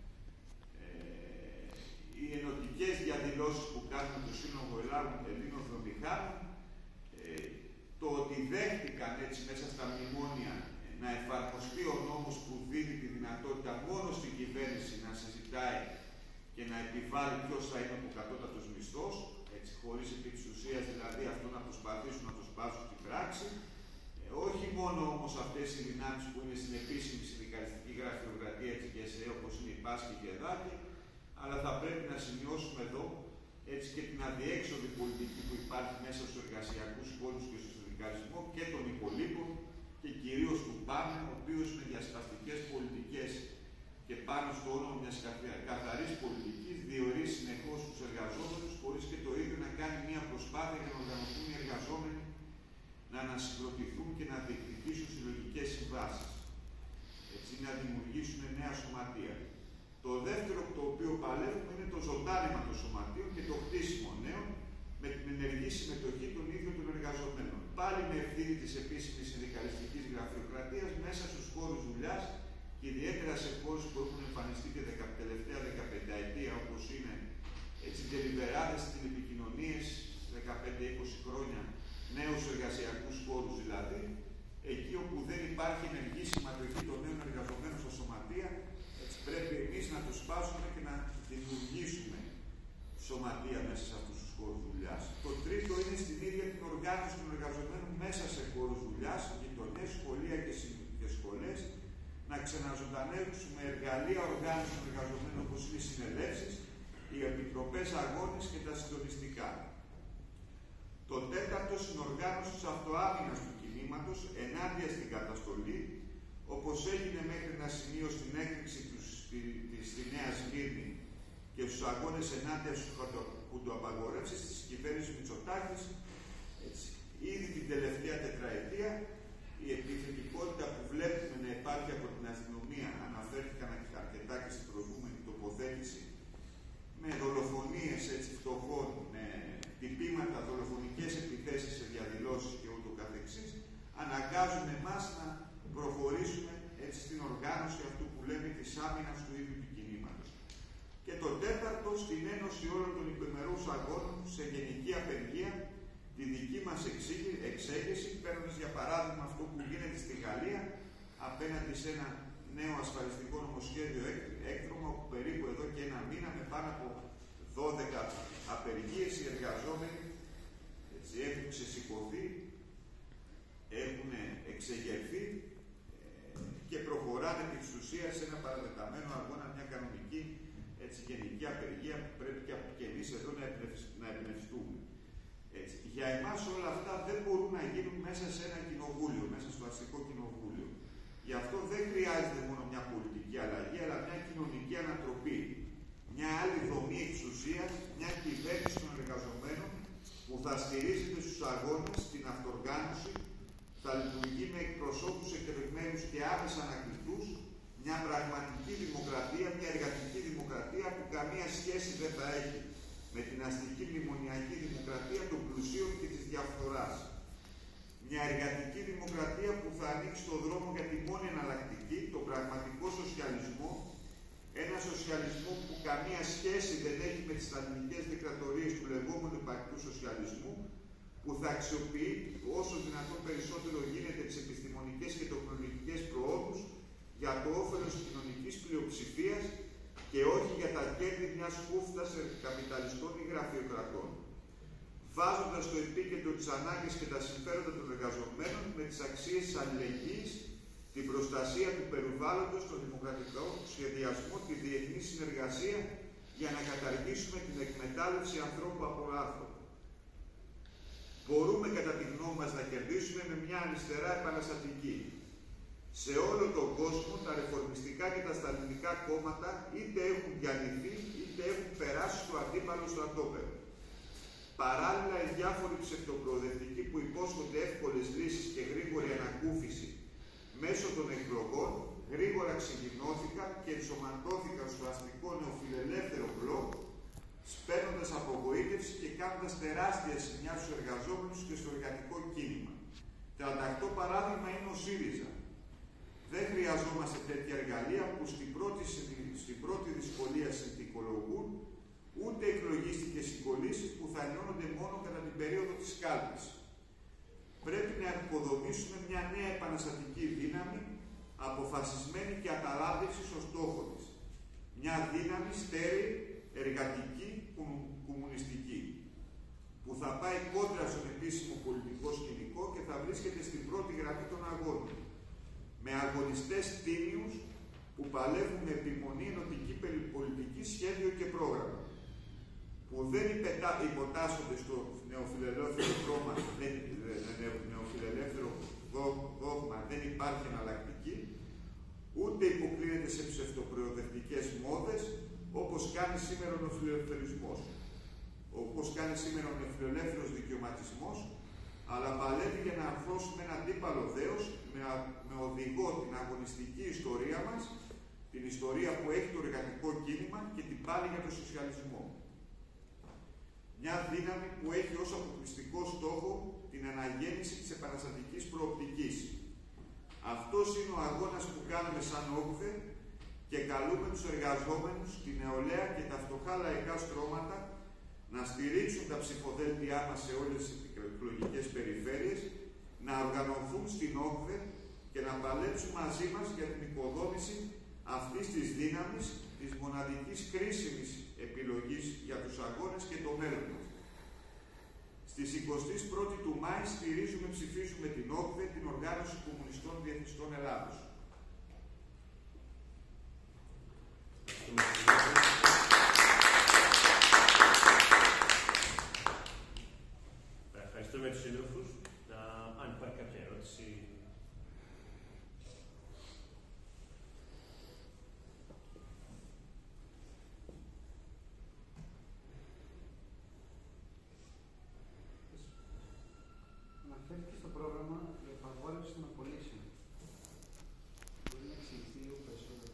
οι ενωτικές διαδηλώσεις που κάνουν το Σύλλογο Ελλήνων Βιομηχάνων, το ότι δέχτηκαν έτσι μέσα στα μνημόνια να εφαρμοστεί ο νόμος που δίνει τη δυνατότητα μόνο στην κυβέρνηση να συζητάει και να επιβάλλει ποιος θα είναι ο κατώτατος μισθός, έτσι, χωρίς επί της ουσίας δηλαδή αυτό να προσπαθήσουν να το σπάσουν στην πράξη. Όχι μόνο όμως αυτές οι δυνάμεις που είναι στην επίσημη συνδικαλιστική γραφειοκρατία της ΓΕΣΕ, όπως είναι η Πάσχη και η ΕΔΑΚΕ, αλλά θα πρέπει να σημειώσουμε εδώ έτσι και την αδιέξοδη πολιτική που υπάρχει μέσα στους εργασιακούς χώρους και στο συνδικαλισμό και των υπολείπων και κυρίως του ΠΑΜΕ, ο οποίος με διασπαστικές πολιτικές και πάνω στο όνομα μιας καθαρής πολιτικής διορεί συνεχώς τους εργαζόμενους χωρίς και το ίδιο να κάνει μια προσπάθεια για να οργανωθούν οι εργαζόμενοι να ανασυγκροτηθούν και να διεκδικήσουν συλλογικές συμβάσεις. Έτσι, να δημιουργήσουν νέα σωματεία. Το δεύτερο το οποίο παλεύουμε είναι το ζωντάνεμα των σωματείων και το χτίσιμο νέων με την ενεργή συμμετοχή των ίδιων των εργαζομένων. Πάλι με ευθύνη της επίσημης συνδικαλιστικής γραφειοκρατίας μέσα στους χώρους δουλειάς και ιδιαίτερα σε χώρους που έχουν εμφανιστεί και τελευταία 15ετία, όπως είναι έτσι τελειβεράδες τηλεπικοινωνίες 15-20 χρόνια, νέους εργασιακούς χώρους δηλαδή, εκεί όπου δεν υπάρχει ενεργή συμμετοχή των νέων εργαζομένων στα σωματεία, έτσι πρέπει εμείς να τους αποσπάσουμε και να δημιουργήσουμε σωματεία μέσα σε αυτούς τους χώρους δουλειάς. Το τρίτο είναι στην ίδια την οργάνωση των εργαζομένων μέσα σε χώρους δουλειάς, γειτονιές, σχολεία και σχολές, να ξαναζωντανεύσουμε εργαλεία οργάνωσης των εργαζομένων όπως είναι οι συνελεύσεις, οι επιτροπές αγώνες και τα συντονιστικά. Το τέταρτο, συνοργάνωση της αυτοάμυνας του κινήματος ενάντια στην καταστολή, όπως έγινε μέχρι ένα σημείο στην έκρηξη στη Νέα Σμύρνη και στους αγώνες ενάντια στους κουντοαπαγορεύσεις της κυβέρνησης Μητσοτάκης. Ήδη την τελευταία τετραετία η επιθετικότητα που βλέπουμε να υπάρχει από την αστυνομία, αναφέρθηκαν αρκετά και στην προηγούμενη τοποθέτηση, με δολοφονίες φτωχών, με τυπήματα, δολοφονικές επιθέσεις σε διαδηλώσεις και ούτω καθεξής, αναγκάζουν εμάς να προχωρήσουμε στην οργάνωση αυτού που λέμε της άμυνας του ίδιου του κινήματος. Και το τέταρτο, στην ένωση όλων των υπεμερούς αγώνων σε γενική απεργία, τη δική μας εξέγερση, παίρνοντας για παράδειγμα αυτό που γίνεται στη Γαλλία απέναντι σε ένα νέο ασφαλιστικό νομοσχέδιο έκδρομα, όπου περίπου εδώ και ένα μήνα με πάνω από 12 απεργίες οι εργαζόμενοι έχουν ξεσηκωθεί, έχουν εξεγερθεί και προχωράνε την εξουσία σε ένα παραδεταμένο αγώνα, μια κανονική γενική απεργία που πρέπει και εμείς εδώ να εμπνευστούμε. Για εμάς όλα αυτά δεν μπορούν να γίνουν μέσα σε ένα κοινοβούλιο, μέσα στο αστικό κοινοβούλιο. Γι' αυτό δεν χρειάζεται μόνο μια πολιτική αλλαγή, αλλά μια κοινωνική ανατροπή. Μια άλλη δομή εξουσίας, μια κυβέρνηση των εργαζομένων που θα στηρίζεται στους αγώνες, στην αυτοργάνωση, θα λειτουργεί με εκπροσώπους εκλεγμένους και άμεσα ανακλητούς, μια πραγματική δημοκρατία, μια εργατική δημοκρατία που καμία σχέση δεν θα έχει με την αστική μνημονιακή δημοκρατία των πλουσίων και της διαφθοράς. Μια εργατική δημοκρατία που θα ανοίξει τον δρόμο για τη μόνη εναλλακτική, τον πραγματικό σοσιαλισμό, ένα σοσιαλισμό που καμία σχέση δεν έχει με τις σταλινικές δικτατορίες του λεγόμενου υπαρκτού σοσιαλισμού, που θα αξιοποιεί όσο δυνατόν περισσότερο γίνεται τις επιστημονικές και τεχνολογικές προόδους για το όφελος της κοινωνικής πλειοψηφίας και όχι για τα κέρδη μιας χούφτας καπιταλιστών ή γραφειοκρατών, βάζοντας στο επίκεντρο τις ανάγκες και τα συμφέροντα των εργαζομένων με τις αξίες της αλληλεγγύης, την προστασία του περιβάλλοντος, τον δημοκρατικό σχεδιασμό, τη διεθνή συνεργασία για να καταργήσουμε την εκμετάλλευση ανθρώπου από άνθρωπο. Μπορούμε κατά τη γνώμη μας να κερδίσουμε με μια αριστερά επαναστατική. Σε όλο τον κόσμο τα ρεφορμιστικά και τα σταλινικά κόμματα είτε έχουν διαλυθεί είτε έχουν περάσει στο αντίπαλο στρατόπεδο. Παράλληλα, οι διάφοροι ψευτοπροοδευτικοί που υπόσχονται εύκολες λύσεις και γρήγορη ανακούφιση μέσω των εκλογών γρήγορα ξεκινώθηκαν και ενσωματώθηκαν στο αστικό νεοφιλελεύθερο μπλοκ, σπέρνοντας απογοήτευση και κάνοντας τεράστια ζημιά στους εργαζόμενους και στο εργατικό κίνημα. 38 παράδειγμα είναι ο ΣΥΡΙΖΑ. Δεν χρειαζόμαστε τέτοια εργαλεία που στην πρώτη δυσκολία συνθηκολογούν, ούτε εκλογίστικες συγκολήσεις που θα ενώνονται μόνο κατά την περίοδο της κάλπης. Πρέπει να οικοδομήσουμε μια νέα επαναστατική δύναμη, αποφασισμένη και αταλάντευση στο στόχο της. Μια δύναμη στέρεη, εργατική, κομμουνιστική, που θα πάει κόντρα στον επίσημο πολιτικό σκηνικό και θα βρίσκεται στην πρώτη γραμμή των αγώνων. Με αγωνιστές τίμιους που παλεύουν με επιμονή ενωτική πολιτική σχέδιο και πρόγραμμα, που δεν υποτάσσονται στο νεοφιλελεύθερο δόγμα, δεν υπάρχει εναλλακτική, ούτε υποκλίνεται σε ψευτοπροοδευτικές μόδες, όπως κάνει σήμερα ο νεοφιλελευθερισμός, όπως κάνει σήμερα ο νεοφιλελεύθερος δικαιωματισμός, αλλά παλεύει για να αρθρώσουμε ένα αντίπαλο δέος με οδηγό την αγωνιστική ιστορία μας, την ιστορία που έχει το εργατικό κίνημα και την πάλι για το σοσιαλισμό. Μια δύναμη που έχει ως αποκλειστικό στόχο την αναγέννηση της επαναστατικής προοπτικής. Αυτός είναι ο αγώνας που κάνουμε σαν ΟΚΒΕ και καλούμε τους εργαζόμενους, την νεολαία και τα φτωχά λαϊκά στρώματα να στηρίξουν τα ψηφοδέλτια μας σε όλες τις εκλογικές περιφέρειες, να οργανωθούν στην ΟΚΒΕ και να παλέψουν μαζί μας για την οικοδόμηση αυτής της δύναμης, της μοναδικής κρίσιμης επιλογής για τους αγώνες και το μέλλον μας. Στις 21η του Μάη ψηφίζουμε την ΟΚΔΕ, την Οργάνωση Κομμουνιστών Διεθνιστών Ελλάδος. Ευχαριστούμε τους σύντροφους. Αν υπάρχει κάποια ερώτηση. Αναφέρθηκε στο πρόγραμμα για απαγόρευση των απολύσεων. Μπορεί να εξηγηθεί λίγο περισσότερο.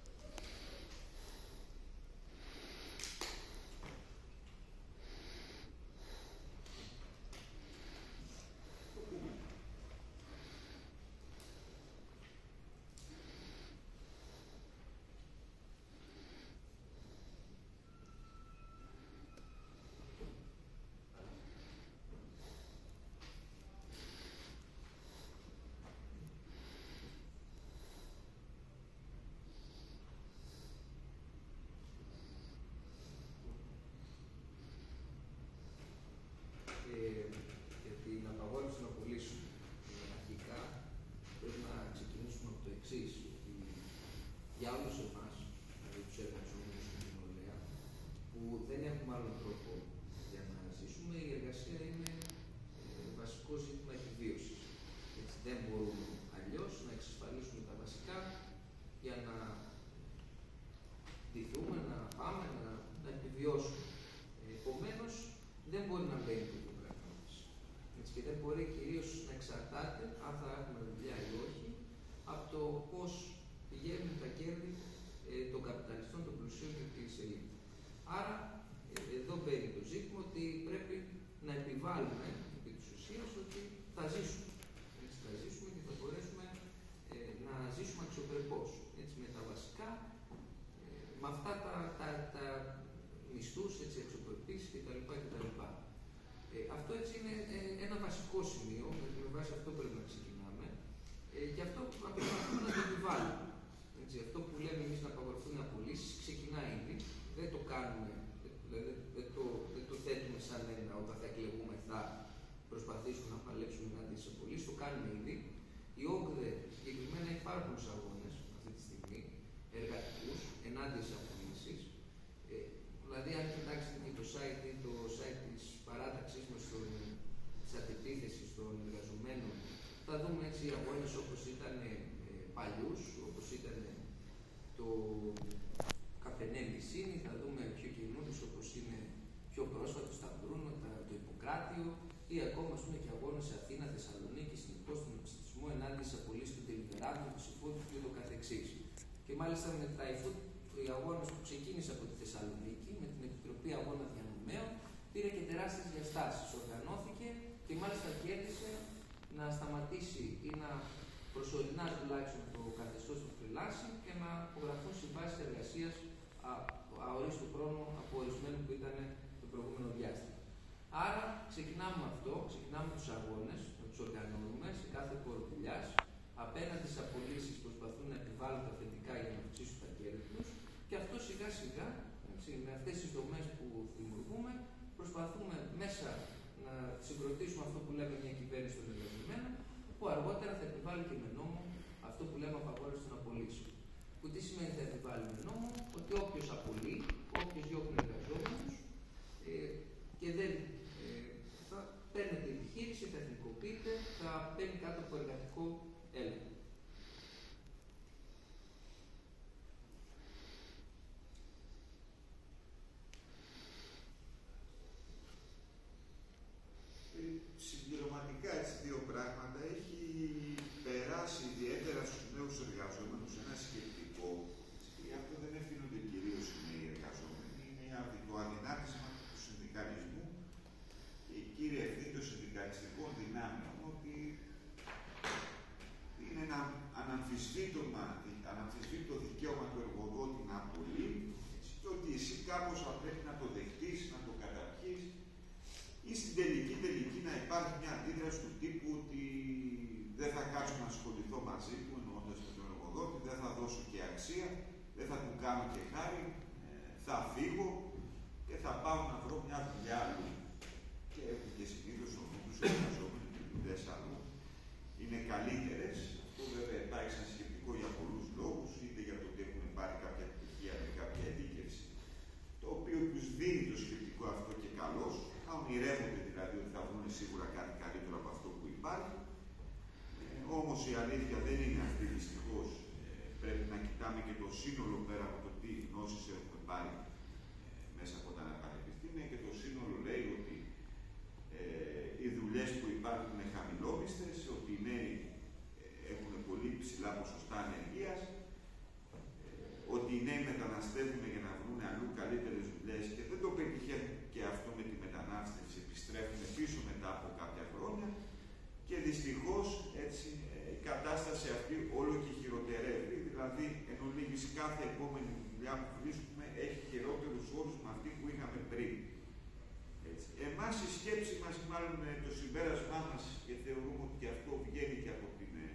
Για την απαγόρευση των απολύσεων. Αρχικά πρέπει να ξεκινήσουμε από το εξής, ότι για όλους εμάς, δηλαδή τους εργαζόμενους στην κοινωνία, που δεν έχουμε άλλον τρόπο για να ζήσουμε, η εργασία είναι βασικό ζήτημα επιβίωσης. Έτσι, δεν μπορούμε αλλιώς να εξασφαλίσουμε τα βασικά για να ντυθούμε, να πάμε, να επιβιώσουμε. Επομένως, δεν μπορεί να μπαίνει το πρόγραμμα μας. Και δεν μπορεί κυρίως να εξαρτάται, αν θα έχουμε δουλειά ή όχι, από το πώς πηγαίνουν τα κέρδη των καπιταλιστών, των πλουσίων και της ελίτ. Άρα, εδώ μπαίνει το ζήτημα ότι πρέπει να επιβάλλουμε επί της ουσίας ότι θα ζήσουμε. Έτσι, θα ζήσουμε και θα μπορέσουμε να ζήσουμε αξιοπρεπώς. Έτσι, με τα βασικά, με αυτά τα μισθούς, αξιοπρεπείς κτλ. Αυτό έτσι είναι ένα βασικό σημείο, με βάση αυτό πρέπει να ξεκινάμε. Και αυτό να προσπαθούμε να το επιβάλλουμε. Αυτό που λέμε εμείς να απαγορευτούν οι απολύσεις ξεκινά ήδη. Δεν το κάνουμε, δηλαδή δεν το θέτουμε σαν ένα όταν θα εκλεγούμε θα προσπαθήσουμε να παλέψουμε ενάντια στις απολύσεις. Το κάνουμε ήδη. Η ΟΚΔΕ συγκεκριμένα έχει πάρα πολλούς αγώνες αυτή τη στιγμή, εργατικούς, ενάντια στις απολύσεις. Δηλαδή, αν κοιτάξετε και το site της παράταξης μας, της αντιπίθεσης των εργαζομένων, θα δούμε έτσι αγώνες όπως ήταν παλιούς, όπως ήταν το Καφενέ Μισίνη, θα δούμε πιο καινούριους όπως είναι πιο πρόσφατο στα Μπρούνο, το Ιπποκράτιο, ή ακόμα και αγώνες σε Αθήνα, Θεσσαλονίκη, συνεχώς στον επιστημισμό ενάντια στις απολύσεις των τελειβεράτων, του Συμφώτου και το καθεξής. Και μάλιστα με τα οι αγώνες που ξεκίνησε από τη Θεσσαλονίκη, με την Επιτροπή Αγώνα Διανομέων, πήρε και τεράστιες διαστάσεις. Οργανώθηκε και μάλιστα κέρδισε να σταματήσει ή να προσωρινά τουλάχιστον το καθεστώς του freelancing και να υπογραφούν συμβάσεις εργασίας αορίστου χρόνου από ορισμένου που ήταν το προηγούμενο διάστημα. Άρα ξεκινάμε με αυτό, ξεκινάμε τους αγώνες, να τους οργανώνουμε σε κάθε χώρο δουλειάς. Απέναντι στις απολύσεις προσπαθούν να επιβάλλουν τα θετικά για να αυξήσουν τα κέρδη τους. Και αυτό σιγά σιγά, με αυτές τις δομές που δημιουργούμε, προσπαθούμε μέσα να συγκροτήσουμε αυτό που λέμε μια κυβέρνηση των εργαζομένων, που αργότερα θα επιβάλλει και με νόμο αυτό που λέμε απαγόρευση των απολύσεων. Που τι σημαίνει θα επιβάλλει με νόμο, ότι όποιος απολύει, όποιος διώχνει εργαζόμενους και δεν θα παίρνει την επιχείρηση, θα εθνικοποιείται, θα παίρνει κάτω από εργατικό έλεγχο. Συμπληρωματικά έτσι δύο πράγματα. Έχει περάσει ιδιαίτερα στους νέους εργαζόμενους ένα σκεπτικό, και αυτό δεν η αλήθεια δεν είναι αυτή, δυστυχώς. Πρέπει να κοιτάμε και το σύνολο πέρα από το τι γνώσεις έχουμε πάρει μέσα από τα πανεπιστήμια, και το σύνολο λέει ότι οι δουλειές που υπάρχουν είναι χαμηλόμισθες, ότι οι νέοι έχουν πολύ ψηλά ποσοστά ανεργίας, ότι οι νέοι μεταναστεύουν για να βρουν αλλού καλύτερες δουλειές και δεν το πετυχαίνουν και αυτό με τη μετανάστευση, επιστρέφουν πίσω μετά από κάποια χρόνια, και δυστυχώς έτσι η κατάσταση αυτή όλο και χειροτερεύει, δηλαδή εν ολίγης κάθε επόμενη δουλειά που βρίσκουμε έχει χειρότερους όρους με αυτή που είχαμε πριν. Έτσι. Εμάς η σκέψη μας, μάλλον το συμπέρασμά μας, και θεωρούμε ότι αυτό βγαίνει και από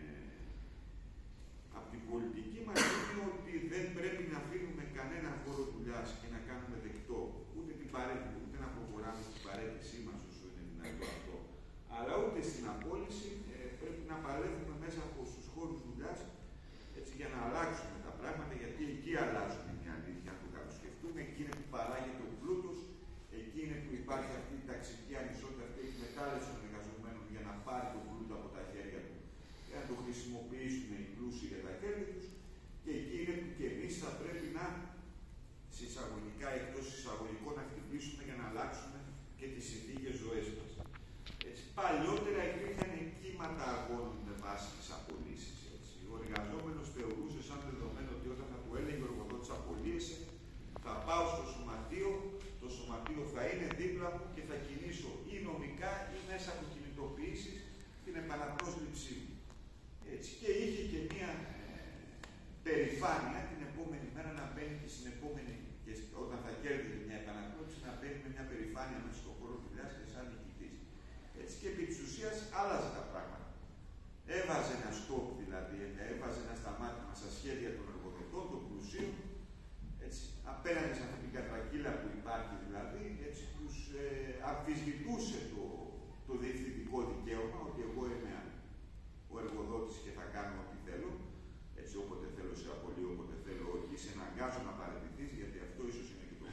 την πολιτική μας, είναι ότι δεν πρέπει να αφήνουμε κανένα χώρο δουλειάς και να κάνουμε δεκτό ούτε την παρέτηση, ούτε να προχωράμε στην παρέτησή μας όσο είναι δυνατό αυτό, αλλά ούτε στην απόλυση. Πρέπει να παλεύουμε μέσα από στους χώρους δουλειάς για να αλλάξουμε τα πράγματα, γιατί εκεί αλλάζουν, είναι αλήθεια, αν το κατασκεφτούμε. Εκεί είναι που παράγεται ο πλούτος, εκεί είναι που υπάρχει αυτή η ταξική ανισότητα, αυτή η εκμετάλλευση των εργαζομένων για να πάρει τον πλούτο από τα χέρια του, για να το χρησιμοποιήσουν οι πλούσιοι για τα χέρια τους, και εκεί είναι που και εμείς θα πρέπει να, συσσαγωγικά εκτός εισαγωγικών, να χτυπήσουμε για να αλλάξουμε και τις συνθήκες ζωές μας. Παλιότερα υπήρχαν κύματα αγώνων με βάση τις απολύσεις. Ο εργαζόμενος θεωρούσε σαν δεδομένο ότι όταν θα του έλεγε ο εργοδότης απολύεσαι, θα πάω στο σωματείο, το σωματείο θα είναι δίπλα μου και θα κινήσω ή νομικά ή μέσα από κινητοποιήσεις την επαναπρόσληψή μου. Και είχε και μία περηφάνεια την επόμενη μέρα να μπαίνει και στην επόμενη, και όταν θα κέρδιζε μια επαναπρόσληψη, να μπαίνει με μια περηφάνεια μέσα στον χώρο δουλειάς και σαν νικητής. Και επί της ουσίας άλλαζε τα πράγματα. Έβαζε ένα στόπ, δηλαδή, έβαζε ένα σταμάτημα στα σχέδια των εργοδοτών, των πλουσίων, απέναντι σε αυτή την κατρακύλα που υπάρχει, δηλαδή, τους αμφισβητούσε το διευθυντικό δικαίωμα, ότι εγώ είμαι ο εργοδότης και θα κάνω ό,τι θέλω, όποτε θέλω σε απολύω, όποτε θέλω όχι, σε αναγκάζω να παραιτηθείς, γιατί αυτό ίσως είναι και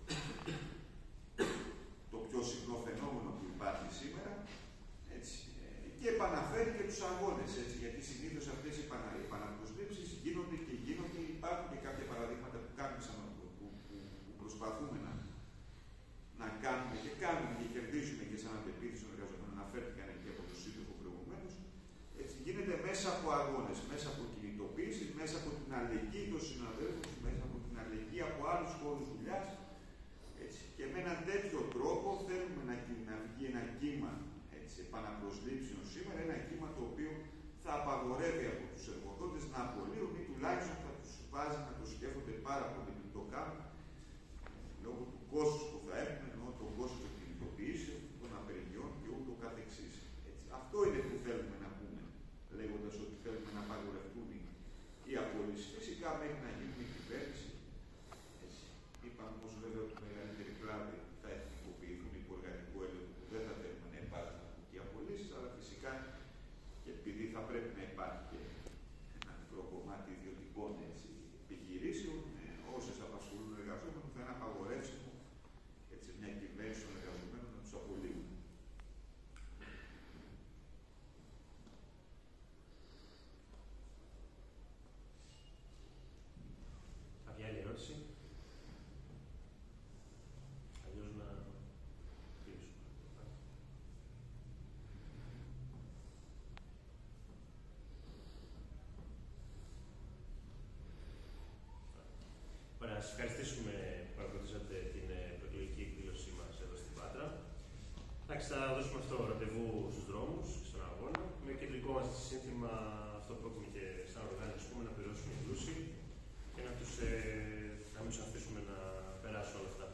το πιο συχνό φαινόμενο που υπάρχει σήμερα, και επαναφέρει και τους αγώνες, γιατί συνήθως αυτές οι επαναπροσλήψεις γίνονται, υπάρχουν και κάποια παραδείγματα που κάνουμε, που προσπαθούμε να κάνουμε και κερδίζουμε και σαν απεπίθεση των εργαζομένων, αναφέρθηκαν και από τον σύντροφο προηγουμένως. Γίνεται μέσα από αγώνες, μέσα από κινητοποίησεις, μέσα από την αλληλεγγύη των συναδέλφων, μέσα από την αλληλεγγύη από άλλους χώρους δουλειάς. Και με έναν τέτοιο τρόπο θέλουμε να βγει ένα κύμα επαναπροσλήψεων σήμερα, ένα κύμα το οποίο θα απαγορεύει από τους εργοδότες να απολύουν ή τουλάχιστον θα τους βάζει να το σκέφτονται πάρα πολύ πριν το κάνουν, λόγω του κόστους που θα έχουν, ενώ το κόστος των κινητοποιήσεων, των απεργιών και ούτω καθεξής. Αυτό είναι που θέλουμε να πούμε, λέγοντας ότι θέλουμε να απαγορευτούν οι απολύσεις. Φυσικά μέχρι να γίνει η κυβέρνηση. Είπαμε όμως βέβαια ότι η μεγαλύτερη κλάδη θα εθνικοποιηθούν υπό εργατικό έλεγχο, που δεν θα θέλουμε να υπάρχουν οι απολύσεις, αλλά φυσικά και επειδή θα πρέπει να υπάρχει και ένα μικρό κομμάτι ιδιωτικών επιχειρήσεων, όσες απασχολούν εργαζόμενους, θα είναι απαγορεύσιμο μια κυβέρνηση των εργαζομένων να τους απολύουν. Κάποια άλλη ερώτηση? Αλλιώς να κλείσουμε. Ωραία, να σας ευχαριστήσουμε που παρακολουθήσατε την προεκλογική εκδήλωσή μας εδώ στην Πάτρα. Εντάξει, θα δώσουμε αυτό το ραντεβού στους δρόμους, στον αγώνα, με κεντρικό μας σύνθημα αυτό που έχουμε και σαν οργάνωση, να πληρώσουν οι πλούσιοι και να μην τους αφήσουμε να περάσουν όλα αυτά